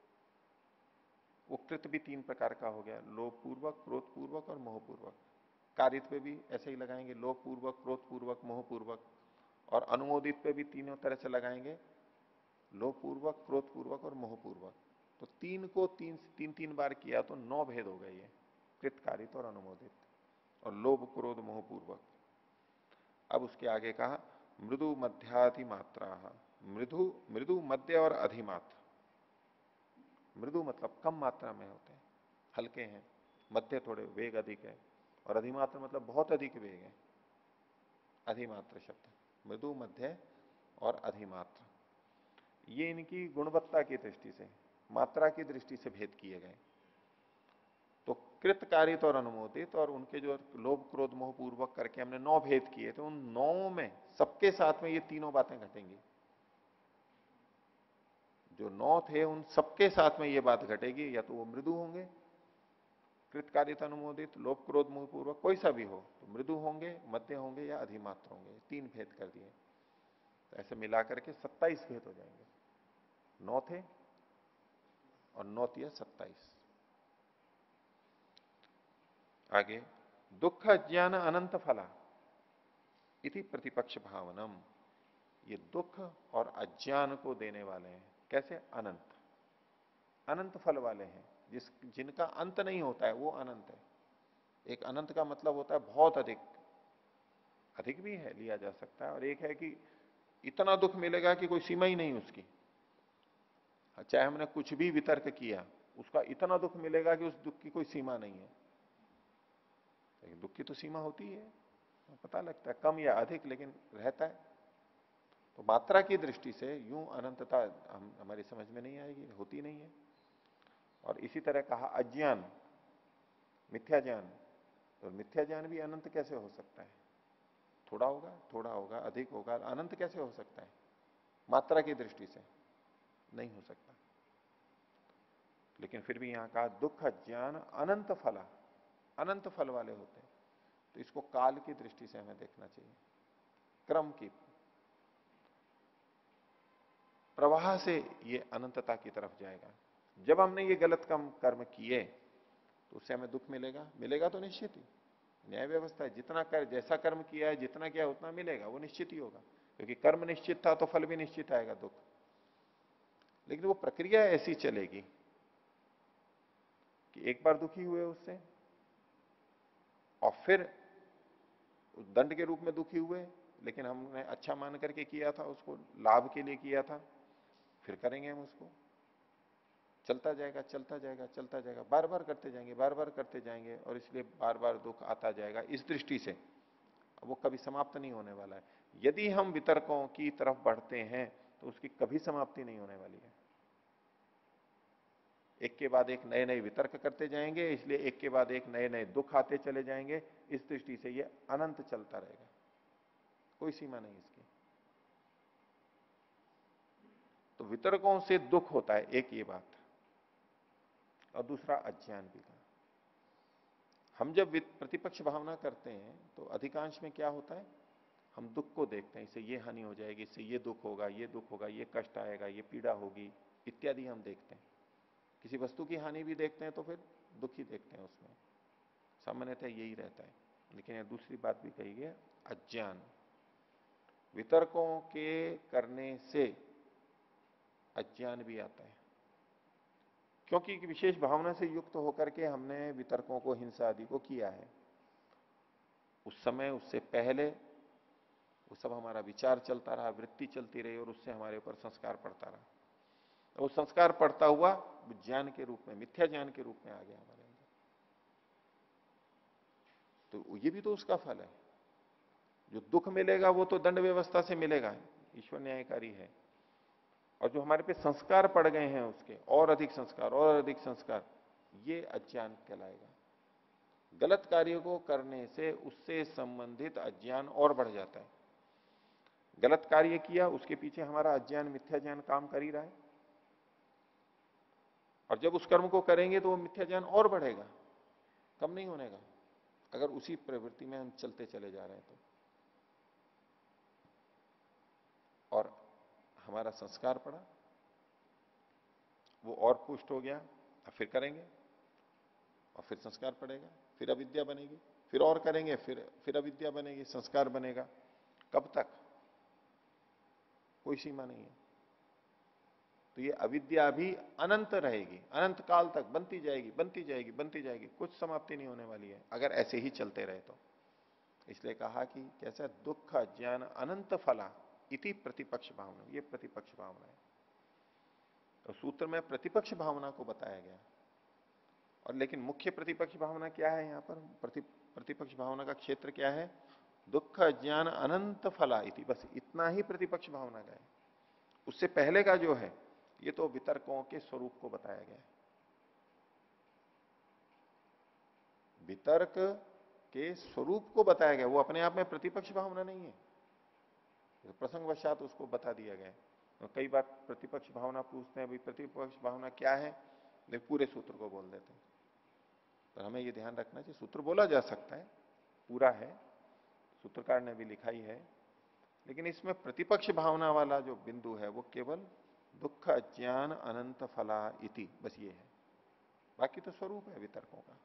वो कृत भी तीन प्रकार का हो गया, लोभ पूर्वक, क्रोध पूर्वक और मोह पूर्वक। कारित पे भी ऐसे ही लगाएंगे, लोभ पूर्वक, क्रोध पूर्वक, मोह पूर्वक। और अनुमोदित पे भी तीनों तरह से लगाएंगे, लोभ पूर्वक, क्रोध पूर्वक और मोह पूर्वक। तो तीन को तीन तीन तीन बार किया तो 9 भेद हो गए, ये कृत, कारित और अनुमोदित, और लोभ क्रोध मोह पूर्वक। अब उसके आगे कहा मृदु मध्याधि मात्रा, मृदु मृदु मध्य और अधिमात्र। मृदु मतलब कम मात्रा में होते हैं, हल्के हैं, मध्य थोड़े वेग अधिक है, और अधिमात्र मतलब बहुत अधिक वेग है, अधिमात्र शब्द। मृदु मध्य और अधिमात्र, ये इनकी गुणवत्ता की दृष्टि से, मात्रा की दृष्टि से भेद किए गए। तो कृतकारित और अनुमोदित और उनके जो लोभ क्रोध मोह पूर्वक करके हमने 9 भेद किए, तो उन 9 में सबके साथ में ये तीनों बातें घटेंगी। जो 9 थे उन सबके साथ में ये बात घटेगी, या तो वो मृदु होंगे, कृतकारित अनुमोदित, लोभ क्रोध मोह पूर्वक, कोई सा भी हो, तो मृदु होंगे, मध्य होंगे या अधिमात्र होंगे। तीन भेद कर दिए, तो ऐसे मिलाकर के 27 भेद हो जाएंगे। 9 थे और 9 तिया 27। आगे, दुख अज्ञान अनंत फला इति प्रतिपक्ष भावनम। ये दुख और अज्ञान को देने वाले हैं, कैसे? अनंत, अनंत फल वाले हैं, जिनका अंत नहीं होता है वो अनंत है। एक अनंत का मतलब होता है बहुत अधिक, अधिक भी है लिया जा सकता है, और एक है कि इतना दुख मिलेगा कि कोई सीमा ही नहीं उसकी। चाहे हमने कुछ भी वितर्क किया, उसका इतना दुख मिलेगा कि उस दुख की कोई सीमा नहीं है। लेकिन दुख की तो सीमा होती है, पता लगता है कम या अधिक, लेकिन रहता है। तो मात्रा की दृष्टि से यूं अनंतता हमारी समझ में नहीं आएगी, होती नहीं है। और इसी तरह कहा अज्ञान, मिथ्या ज्ञान। तो मिथ्या ज्ञान भी अनंत कैसे हो सकता है? थोड़ा होगा, अधिक होगा, अनंत कैसे हो सकता है? मात्रा की दृष्टि से नहीं हो सकता। लेकिन फिर भी यहां कहा दुख ज्ञान अनंत फला, अनंत फल वाले होते हैं। तो इसको काल की दृष्टि से हमें देखना चाहिए, क्रम की, प्रवाह से ये अनंतता की तरफ जाएगा। जब हमने ये गलत कर्म किए तो उससे हमें दुख मिलेगा, मिलेगा तो निश्चित ही, न्याय व्यवस्था है, जितना कर, जैसा कर्म किया है, जितना किया उतना मिलेगा, वो निश्चित ही होगा। क्योंकि कर्म निश्चित था तो फल भी निश्चित आएगा, दुख। लेकिन वो प्रक्रिया ऐसी चलेगी कि एक बार दुखी हुए उससे, और फिर दंड के रूप में दुखी हुए, लेकिन हमने अच्छा मान करके किया था, उसको लाभ के लिए किया था, फिर करेंगे हम उसको। चलता जाएगा, चलता जाएगा, चलता जाएगा, बार बार करते जाएंगे, बार बार करते जाएंगे, और इसलिए बार बार दुख आता जाएगा। इस दृष्टि से वो कभी समाप्त नहीं होने वाला है। यदि हम वितर्कों की तरफ बढ़ते हैं तो उसकी कभी समाप्ति नहीं होने वाली है। एक के बाद एक नए नए वितर्क करते जाएंगे, इसलिए एक के बाद एक नए नए दुख आते चले जाएंगे। इस दृष्टि से ये अनंत चलता रहेगा, कोई सीमा नहीं इसकी। तो वितर्कों से दुख होता है, एक ये बात। और दूसरा अज्ञान भी था। हम जब प्रतिपक्ष भावना करते हैं तो अधिकांश में क्या होता है, हम दुख को देखते हैं, इससे ये हानि हो जाएगी, इससे ये दुख होगा, ये दुख होगा, ये कष्ट आएगा, ये पीड़ा होगी, इत्यादि हम देखते हैं। किसी वस्तु की हानि भी देखते हैं तो फिर दुख ही देखते हैं उसमें, सामान्यतः यही रहता है। लेकिन यह दूसरी बात भी कही गई, अज्ञान, वितर्कों के करने से अज्ञान भी आता है। क्योंकि एक विशेष भावना से युक्त होकर के हमने वितर्कों को, हिंसा आदि को किया है, उस समय, उससे पहले वो सब हमारा विचार चलता रहा, वृत्ति चलती रही, और उससे हमारे ऊपर संस्कार पड़ता रहा। तो वो संस्कार पड़ता हुआ ज्ञान के रूप में, मिथ्या ज्ञान के रूप में आ गया हमारे अंदर। तो ये भी तो उसका फल है। जो दुख मिलेगा वो तो दंड व्यवस्था से मिलेगा, ईश्वर न्यायकारी है। और जो हमारे पे संस्कार पड़ गए हैं उसके, और अधिक संस्कार, और अधिक संस्कार, ये अज्ञान कहलाएगा। गलत कार्य को करने से उससे संबंधित अज्ञान और बढ़ जाता है। गलत कार्य किया, उसके पीछे हमारा अज्ञान, मिथ्या ज्ञान काम कर ही रहा है, और जब उस कर्म को करेंगे तो वो मिथ्या ज्ञान और बढ़ेगा, कम नहीं होने का, अगर उसी प्रवृत्ति में हम चलते चले जा रहे हैं तो। और हमारा संस्कार पड़ा, वो और पुष्ट हो गया, अब फिर करेंगे, और फिर संस्कार पड़ेगा, फिर अविद्या बनेगी, फिर और करेंगे, फिर अविद्या बनेगी, संस्कार बनेगा। कब तक? कोई सीमा नहीं है। तो ये अविद्या भी अनंत रहेगी, अनंत काल तक बनती जाएगी, बनती जाएगी, बनती जाएगी, कुछ समाप्ति नहीं होने वाली है अगर ऐसे ही चलते रहे तो। इसलिए कहा कि कैसा दुख ज्ञान अनंत फला इति प्रतिपक्ष भावना, ये प्रतिपक्ष भावना है। तो सूत्र में प्रतिपक्ष भावना को बताया गया। और लेकिन मुख्य प्रतिपक्ष भावना क्या है यहां पर? प्रतिपक्ष भावना का क्षेत्र क्या है? दुख ज्ञान अनंत फला इति, बस इतना ही प्रतिपक्ष भावना का है। उससे पहले का जो है ये तो वितर्कों के स्वरूप को बताया गया है। वितर्क के स्वरूप को बताया गया, वो अपने आप में प्रतिपक्ष भावना नहीं है, तो प्रसंगवशात उसको बता दिया गया है। तो कई बार प्रतिपक्ष भावना पूछते हैं, भाई प्रतिपक्ष भावना क्या है, लेकिन पूरे सूत्र को बोल देते हैं। तो हमें ये ध्यान रखना चाहिए, सूत्र बोला जा सकता है, पूरा है, सूत्रकार ने भी लिखा ही है, लेकिन इसमें प्रतिपक्ष भावना वाला जो बिंदु है वो केवल दुख अज्ञान अनंत फला इति, बस ये है। बाकी तो स्वरूप है वितर्कों का।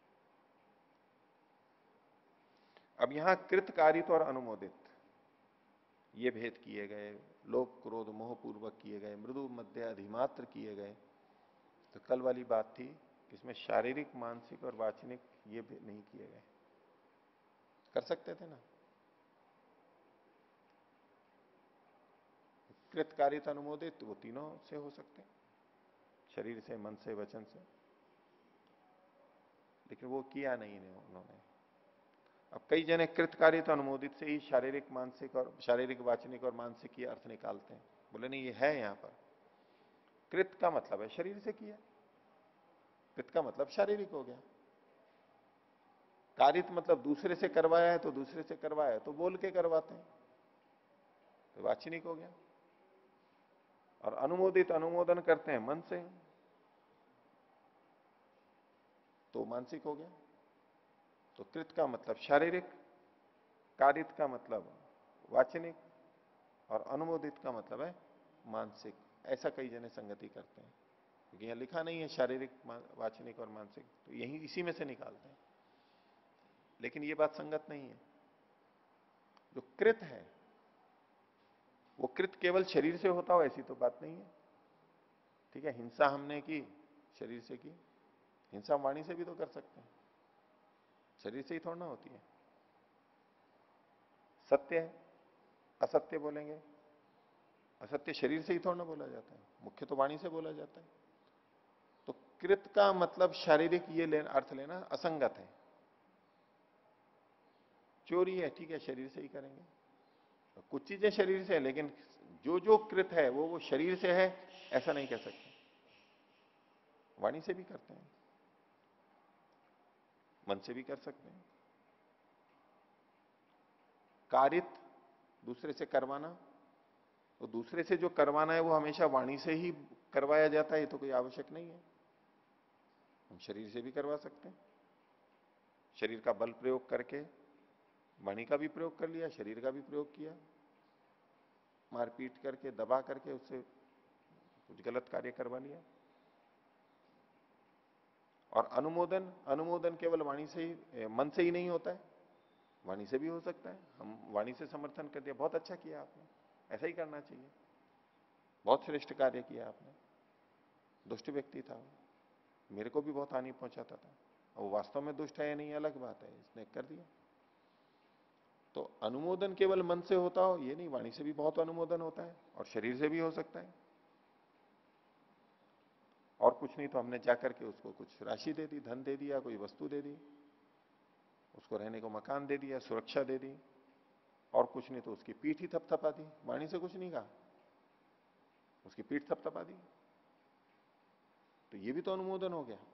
अब यहां कृतकारित और अनुमोदित ये भेद किए गए, लोभ क्रोध मोह पूर्वक किए गए, मृदु मध्य अधिमात्र किए गए। तो कल वाली बात थी, इसमें शारीरिक मानसिक और वाचनिक ये भी नहीं किए गए, कर सकते थे ना। कृतकारित अनुमोदित वो तीनों से हो सकते हैं, शरीर से, मन से, वचन से, लेकिन वो किया नहीं उन्होंने। अब कई जने कृतकार्यता अनुमोदित से ही शारीरिक मानसिक और शारीरिक वाचनिक और मानसिक की अर्थ निकालते हैं। बोले नहीं, ये है यहां पर कृत का मतलब है शरीर से किया, कृत का मतलब शारीरिक हो गया। कारित मतलब दूसरे से करवाया है, तो दूसरे से करवाया है तो बोल के करवाते हैं, तो वाचनिक हो गया। और अनुमोदित, अनुमोदन करते हैं मन से, तो मानसिक हो गया। तो कृत का मतलब शारीरिक, कारित का मतलब वाचनिक, और अनुमोदित का मतलब है मानसिक। ऐसा कई जने संगति करते हैं, क्योंकि यहां लिखा नहीं है शारीरिक, वाचनिक और मानसिक, तो यही इसी में से निकालते हैं। लेकिन ये बात संगत नहीं है। जो कृत है वो कृत केवल शरीर से होता हो ऐसी तो बात नहीं है। ठीक है, हिंसा हमने की, शरीर से की। हिंसा वाणी से भी तो कर सकते हैं, शरीर से ही थोड़ा ना होती है। सत्य है, असत्य बोलेंगे, असत्य शरीर से ही थोड़ा ना बोला जाता है, मुख्य तो वाणी से बोला जाता है। तो कृत का मतलब शारीरिक, ये अर्थ लेना असंगत है। चोरी है, ठीक है, शरीर से ही करेंगे। तो कुछ चीजें शरीर से है, लेकिन जो जो कृत है वो शरीर से है ऐसा नहीं कह सकते। वाणी से भी करते हैं, मन से भी कर सकते हैं। कारित, दूसरे से करवाना, तो दूसरे से जो करवाना है वो हमेशा वाणी से ही करवाया जाता है, ये तो कोई आवश्यक नहीं है। हम शरीर से भी करवा सकते हैं। शरीर का बल प्रयोग करके वाणी का भी प्रयोग कर लिया, शरीर का भी प्रयोग किया, मारपीट करके, दबा करके उससे कुछ गलत कार्य करवा लिया। और अनुमोदन, अनुमोदन केवल वाणी से ही, मन से ही नहीं होता है, वाणी से भी हो सकता है। हम वाणी से समर्थन कर दिया, बहुत अच्छा किया आपने, ऐसा ही करना चाहिए, बहुत श्रेष्ठ कार्य किया आपने। दुष्ट व्यक्ति था वो, मेरे को भी बहुत हानि पहुंचाता था, वो वास्तव में दुष्ट है या नहीं अलग बात है, इसने कर दिया। तो अनुमोदन केवल मन से होता हो ये नहीं, वाणी से भी बहुत अनुमोदन होता है, और शरीर से भी हो सकता है। और कुछ नहीं तो हमने जाकर के उसको कुछ राशि दे दी, धन दे दिया, कोई वस्तु दे दी, उसको रहने को मकान दे दिया, सुरक्षा दे दी, और कुछ नहीं तो उसकी पीठ ही थपथपा दी। वाणी से कुछ नहीं कहा, उसकी पीठ थपथपा दी, तो ये भी तो अनुमोदन हो गया।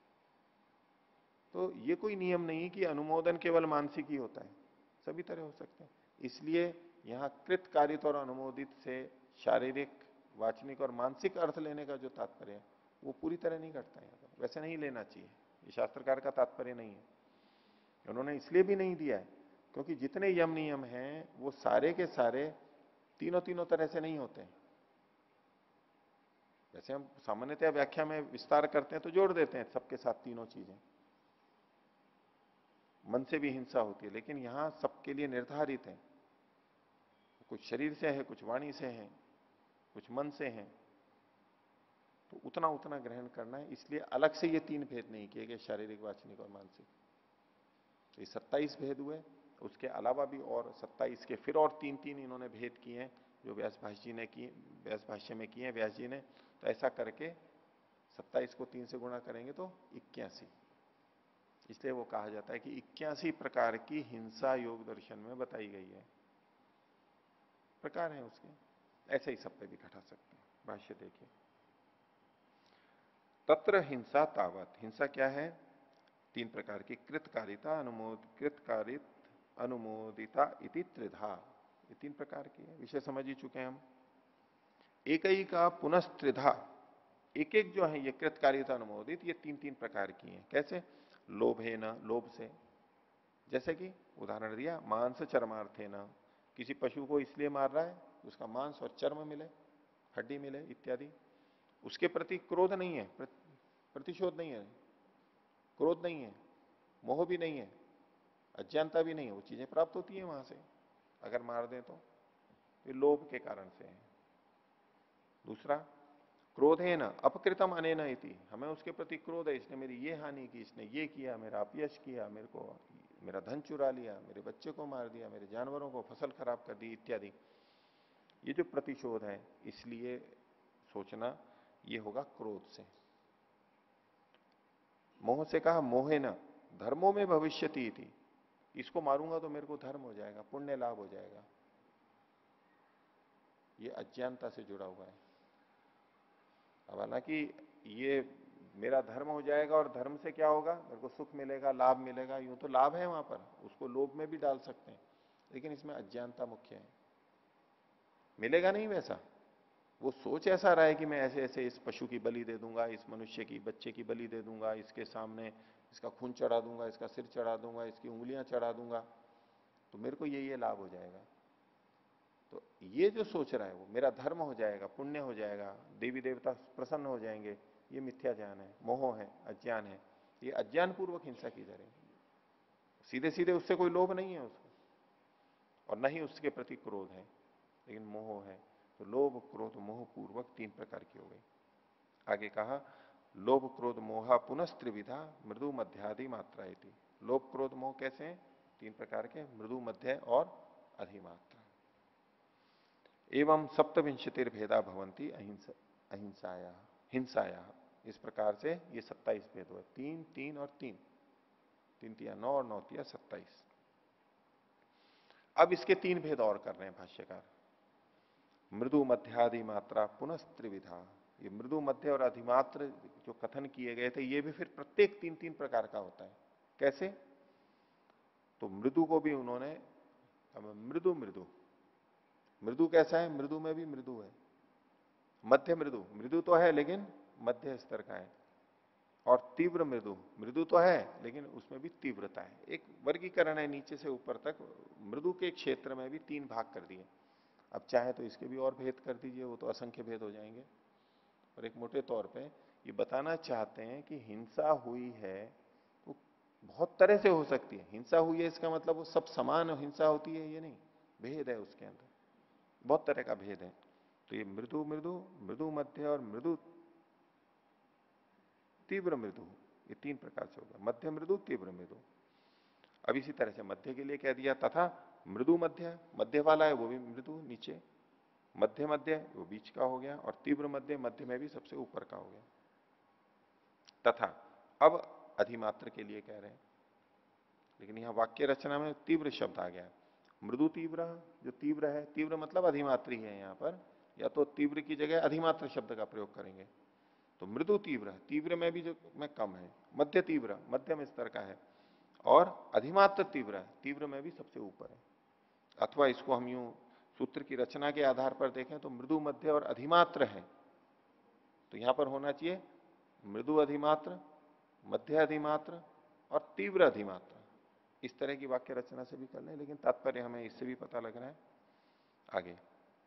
तो ये कोई नियम नहीं कि अनुमोदन केवल मानसिक ही होता है, सभी तरह हो सकते हैं। इसलिए यहां कृत, कारित और अनुमोदित से शारीरिक, वाचनिक और मानसिक अर्थ लेने का जो तात्पर्य है वो पूरी तरह नहीं घटता है। वैसे नहीं लेना चाहिए, ये शास्त्रकार का तात्पर्य नहीं है। उन्होंने इसलिए भी नहीं दिया है क्योंकि जितने यम नियम हैं वो सारे के सारे तीनों तीनों तरह से नहीं होते हैं। जैसे हम सामान्यतः व्याख्या में विस्तार करते हैं तो जोड़ देते हैं सबके साथ तीनों चीजें, मन से भी हिंसा होती है, लेकिन यहां सबके लिए निर्धारित है। कुछ शरीर से है, कुछ वाणी से है, कुछ मन से है, तो उतना उतना ग्रहण करना है। इसलिए अलग से ये तीन भेद नहीं किए गए, शारीरिक, वाचनिक और मानसिक। तो ये 27 भेद हुए, उसके अलावा भी और 27 के फिर और तीन तीन इन्होंने भेद किए हैं जो व्यास भाष्य जी ने किए, व्यास भाष्य में किए हैं व्यास जी ने। तो ऐसा करके 27 को 3 से गुणा करेंगे तो 81। इसलिए वो कहा जाता है कि 81 प्रकार की हिंसा योग दर्शन में बताई गई है। प्रकार है उसके, ऐसे ही सब पे भी घटा सकते हैं। भाष्य देखिए, तत्र हिंसा तावत, हिंसा क्या है? 3 प्रकार की, कृतकारिता, कृतकारित, अनुमोदिता इति त्रिधा। ये 3 प्रकार की है, विषय समझ ही चुके हैं हम। एक ही का पुनस्त्रिधा, एक एक जो है ये कृतकारिता, अनुमोदित, ये 3 प्रकार की हैं। कैसे? लोभे न, लोभ से। जैसे कि उदाहरण दिया, मांस चर्मार्थे न, किसी पशु को इसलिए मार रहा है उसका मांस और चर्म मिले, हड्डी मिले इत्यादि। उसके प्रति क्रोध नहीं है, प्रतिशोध नहीं है, क्रोध नहीं है, मोह भी नहीं है, अज्ञानता भी नहीं है, वो चीजें प्राप्त होती है वहां से अगर मार दें तो। ये लोभ के कारण से है। दूसरा, क्रोध है ना अपकृतम अनेन इति, हमें उसके प्रति क्रोध है, इसने मेरी ये हानि की, इसने ये किया, मेरा अपयश किया, मेरे को मेरा धन चुरा लिया, मेरे बच्चे को मार दिया, मेरे जानवरों को फसल खराब कर दी इत्यादि। ये जो प्रतिशोध है, इसलिए सोचना ये होगा क्रोध से। मोह से कहा मोहे न धर्मों में भविष्यति थी, इसको मारूंगा तो मेरे को धर्म हो जाएगा, पुण्य लाभ हो जाएगा। ये अज्ञानता से जुड़ा हुआ है। अब हालांकि ये मेरा धर्म हो जाएगा और धर्म से क्या होगा, मेरे को सुख मिलेगा, लाभ मिलेगा, यूं तो लाभ है वहां पर, उसको लोभ में भी डाल सकते हैं, लेकिन इसमें अज्ञानता मुख्य है। मिलेगा नहीं वैसा, वो सोच ऐसा रहा है कि मैं ऐसे ऐसे इस पशु की बलि दे दूंगा, इस मनुष्य की बच्चे की बलि दे दूंगा, इसके सामने इसका खून चढ़ा दूंगा, इसका सिर चढ़ा दूंगा, इसकी उंगलियां चढ़ा दूंगा, तो मेरे को ये लाभ हो जाएगा। तो ये जो सोच रहा है वो मेरा धर्म हो जाएगा, पुण्य हो जाएगा, देवी देवता प्रसन्न हो जाएंगे, ये मिथ्या ज्ञान है, मोह है, अज्ञान है। ये अज्ञान पूर्वक हिंसा की जा रही है। सीधे सीधे उससे कोई लोभ नहीं है उसको, और न ही उसके प्रति क्रोध है, लेकिन मोह है। तो लोभ क्रोध मोह पूर्वक तीन प्रकार की हो गई। आगे कहा लोभ क्रोध मोहा पुनस्त्रिविधा मृदु मध्यादि मात्रा। लोभ क्रोध मोह कैसे हैं, तीन प्रकार के, मृदु मध्य और अधिमात्रा। एवं सप्तविंशतिर्भेदा भवंती अहिंसाया हिंसाया। इस प्रकार से ये 27 भेद हुए, 3 3 और 3, 3 तिया 9 और 9 तिया 27। अब इसके 3 भेद और कर रहे हैं भाष्यकार। मृदु मध्यादि मात्रा पुनस्त्रिविधा। ये मृदु मध्य और अधिमात्र जो कथन किए गए थे, ये भी फिर प्रत्येक 3 3 प्रकार का होता है। कैसे, तो मृदु को भी उन्होंने मृदु मृदु मृदु कैसा है, मृदु में भी मृदु है, मध्य मृदु, मृदु तो है लेकिन मध्य स्तर का है, और तीव्र मृदु, मृदु तो है लेकिन उसमें भी तीव्रता है। एक वर्गीकरण है नीचे से ऊपर तक, मृदु के क्षेत्र में भी 3 भाग कर दिए। अब चाहे तो इसके भी और भेद कर दीजिए, वो तो असंख्य भेद हो जाएंगे। और एक मोटे तौर पे ये बताना चाहते हैं कि हिंसा हुई है तो बहुत तरह से हो सकती है। हिंसा हुई है इसका मतलब वो सब समान हिंसा होती है, ये नहीं, भेद है उसके अंदर, बहुत तरह का भेद है। तो ये मृदु मृदु, मृदु मध्य और मृदु तीव्र मृदु, ये 3 प्रकार से होगा, मध्य मृदु तीव्र मृदु। अब इसी तरह से मध्य के लिए कह दिया तथा मृदु मध्य, मध्य वाला है वो भी मृदु नीचे, मध्य मध्य वो बीच का हो गया, और तीव्र मध्य, मध्य में भी सबसे ऊपर का हो गया। तथा अब अधिमात्र के लिए कह रहे हैं, लेकिन यहां वाक्य रचना में तीव्र शब्द आ गया। मृदु तीव्र, जो तीव्र है, तीव्र मतलब अधिमात्री है यहां पर, या तो तीव्र की जगह अधिमात्र शब्द का प्रयोग करेंगे। तो मृदु तीव्र, तीव्र में भी जो में कम है, मध्य तीव्र मध्यम स्तर का है, और अधिमात्र तीव्र, तीव्र में भी सबसे ऊपर है। अथवा इसको हम यूं सूत्र की रचना के आधार पर देखें तो मृदु मध्य और अधिमात्र है, तो यहां पर होना चाहिए मृदु अधिमात्र, मध्य अधिमात्र और तीव्र अधिमात्र। इस तरह की वाक्य रचना से भी कर लें, लेकिन तात्पर्य हमें इससे भी पता लग रहा है। आगे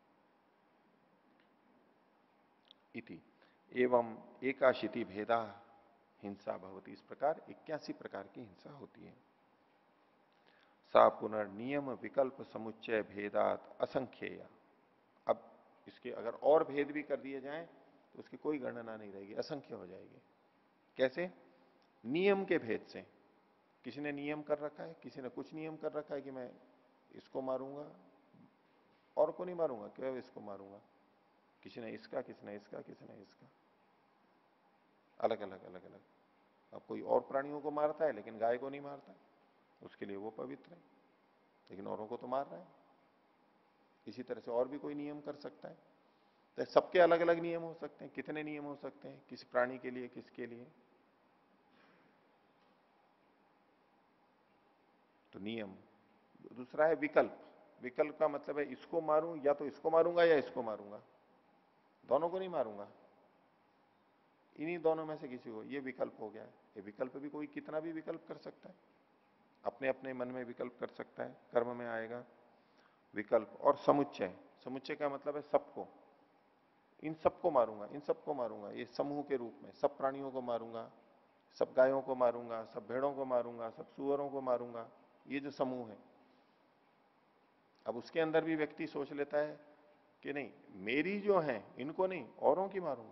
इति एवं एकाशिति भेदा हिंसा भवती। इस प्रकार 81 प्रकार की हिंसा होती है। सा पुनर्नियम विकल्प समुच्चय भेदात असंख्येय। अब इसके अगर और भेद भी कर दिए जाएं तो उसकी कोई गणना नहीं रहेगी, असंख्य हो जाएगी। कैसे, नियम के भेद से। किसी ने नियम कर रखा है, किसी ने कुछ नियम कर रखा है कि मैं इसको मारूंगा और को नहीं मारूंगा, क्यों इसको मारूंगा। किसी ने इसका, किसी ने इसका, किसी ने इसका, अलग अलग अलग अलग। अब कोई और प्राणियों को मारता है लेकिन गाय को नहीं मारता, उसके लिए वो पवित्र है, लेकिन औरों को तो मार रहा है। इसी तरह से और भी कोई नियम कर सकता है, तो सबके अलग अलग नियम हो सकते हैं। कितने नियम हो सकते हैं, किस प्राणी के लिए, किसके लिए। तो नियम। दूसरा है विकल्प। विकल्प का मतलब है इसको मारूं या तो इसको मारूंगा या इसको मारूंगा, दोनों को नहीं मारूंगा, इन्हीं दोनों में से किसी को। ये विकल्प हो गया है। ये विकल्प भी कोई कितना भी विकल्प कर सकता है, अपने अपने मन में विकल्प कर सकता है, कर्म में आएगा विकल्प। और समुच्चय, समुच्चय का मतलब है सबको, इन सबको मारूंगा, इन सबको मारूंगा, ये समूह के रूप में सब प्राणियों को मारूंगा, सब गायों को मारूंगा, सब भेड़ों को मारूंगा, सब सुअरों को मारूंगा, ये जो समूह है। अब उसके अंदर भी व्यक्ति सोच लेता है कि नहीं, मेरी जो है इनको नहीं, औरों की मारूंगा।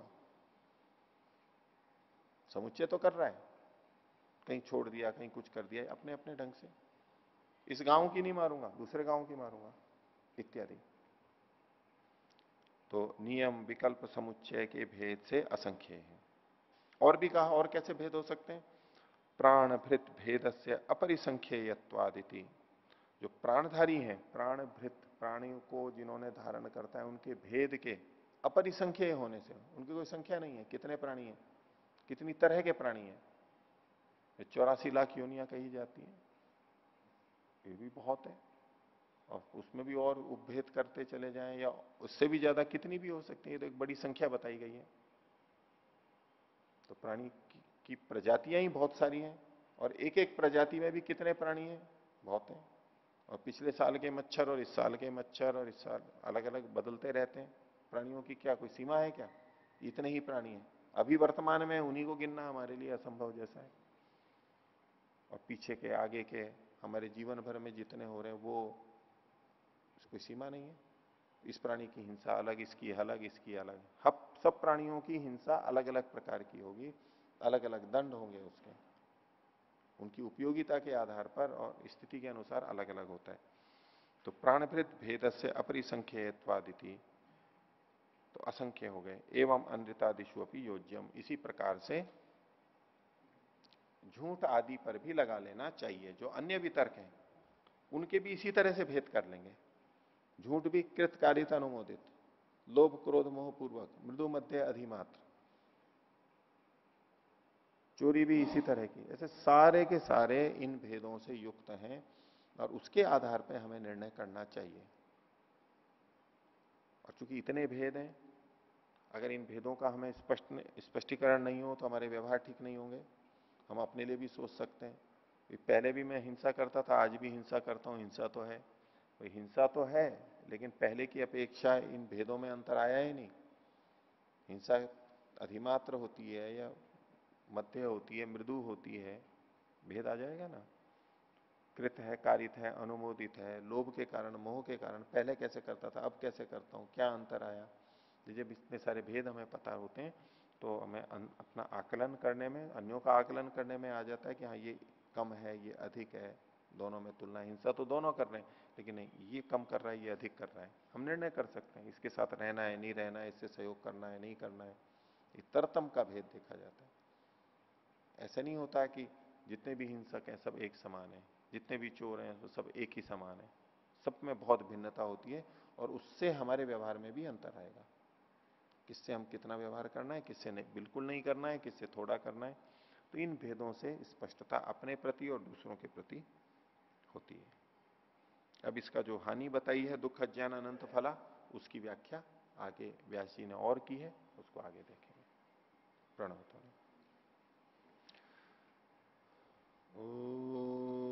समुच्चय तो कर रहा है, कहीं छोड़ दिया, कहीं कुछ कर दिया, अपने अपने ढंग से। इस गांव की नहीं मारूंगा, दूसरे गांव की मारूंगा, इत्यादि। तो नियम विकल्प समुच्चय के भेद से असंख्य है। और भी कहा, और कैसे भेद हो सकते हैं? प्राण भृत भेद से अपरिसंख्येयत्वादिति, जो प्राणधारी हैं, प्राण भृत प्राणियों को जिन्होंने धारण करता है, उनके भेद के अपरिसंख्येय होने से, उनकी कोई संख्या नहीं है, कितने प्राणी हैं, कितनी तरह के प्राणी हैं, 84 लाख योनियां कही जाती हैं, ये भी बहुत है। और उसमें भी और उपभेद करते चले जाएं या उससे भी ज्यादा कितनी भी हो सकती है, तो एक बड़ी संख्या बताई गई है। तो प्राणी की प्रजातियां ही बहुत सारी हैं, और एक एक प्रजाति में भी कितने प्राणी हैं, बहुत हैं। और पिछले साल के मच्छर और इस साल के मच्छर और इस साल अलग अलग बदलते रहते हैं। प्राणियों की क्या कोई सीमा है क्या? इतने ही प्राणी हैं, अभी वर्तमान में उन्हीं को गिनना हमारे लिए असंभव जैसा है। और पीछे के आगे के हमारे जीवन भर में जितने हो रहे हैं वो कोई सीमा नहीं है। इस प्राणी की हिंसा अलग, इसकी अलग, इसकी अलग, सब प्राणियों की हिंसा अलग अलग प्रकार की होगी, अलग अलग दंड होंगे उसके, उनकी उपयोगिता के आधार पर और स्थिति के अनुसार अलग अलग होता है। तो प्राणभृत भेद से अपरिसंख्यत्वादिति, तो असंख्य हो गए। एवं अनृतादिशु अपनी योज्यम, इसी प्रकार से झूठ आदि पर भी लगा लेना चाहिए। जो अन्य वितर्क हैं उनके भी इसी तरह से भेद कर लेंगे। झूठ भी कृतकारित अनुमोदित, लोभ क्रोध मोह पूर्वक, मृदु मध्य अधिमात्र, चोरी भी इसी तरह की, ऐसे सारे के सारे इन भेदों से युक्त हैं और उसके आधार पर हमें निर्णय करना चाहिए। और चूंकि इतने भेद हैं, अगर इन भेदों का हमें स्पष्टीकरण नहीं हो तो हमारे व्यवहार ठीक नहीं होंगे। हम अपने लिए भी सोच सकते हैं, पहले भी मैं हिंसा करता था, आज भी हिंसा करता हूं, हिंसा तो है, तो हिंसा तो है, लेकिन पहले की अपेक्षा इन भेदों में अंतर आया ही नहीं। हिंसा अधिमात्र होती है या मध्य होती है, मृदु होती है, भेद आ जाएगा ना। कृत है, कारित है, अनुमोदित है, लोभ के कारण मोह के कारण पहले कैसे करता था, अब कैसे करता हूं, क्या अंतर आया। जब इतने सारे भेद हमें पता होते हैं तो हमें अपना आकलन करने में, अन्यों का आकलन करने में आ जाता है कि हाँ ये कम है, ये अधिक है, दोनों में तुलना। हिंसा तो दोनों कर रहे हैं, लेकिन नहीं, ये कम कर रहा है, ये अधिक कर रहा है, हम निर्णय कर सकते हैं इसके साथ रहना है नहीं रहना है, इससे सहयोग करना है नहीं करना है। ये तरतम का भेद देखा जाता है। ऐसा नहीं होता कि जितने भी हिंसक हैं सब एक समान है, जितने भी चोर हैं वो सब एक ही समान है। सब में बहुत भिन्नता होती है और उससे हमारे व्यवहार में भी अंतर आएगा। किससे हम कितना व्यवहार करना है, किससे नहीं, बिल्कुल नहीं करना है, किससे थोड़ा करना है। तो इन भेदों से स्पष्टता अपने प्रति और दूसरों के प्रति होती है। अब इसका जो हानि बताई है, दुख अज्ञान अनंत फला, उसकी व्याख्या आगे व्यास जी ने और की है, उसको आगे देखेंगे। प्रणव।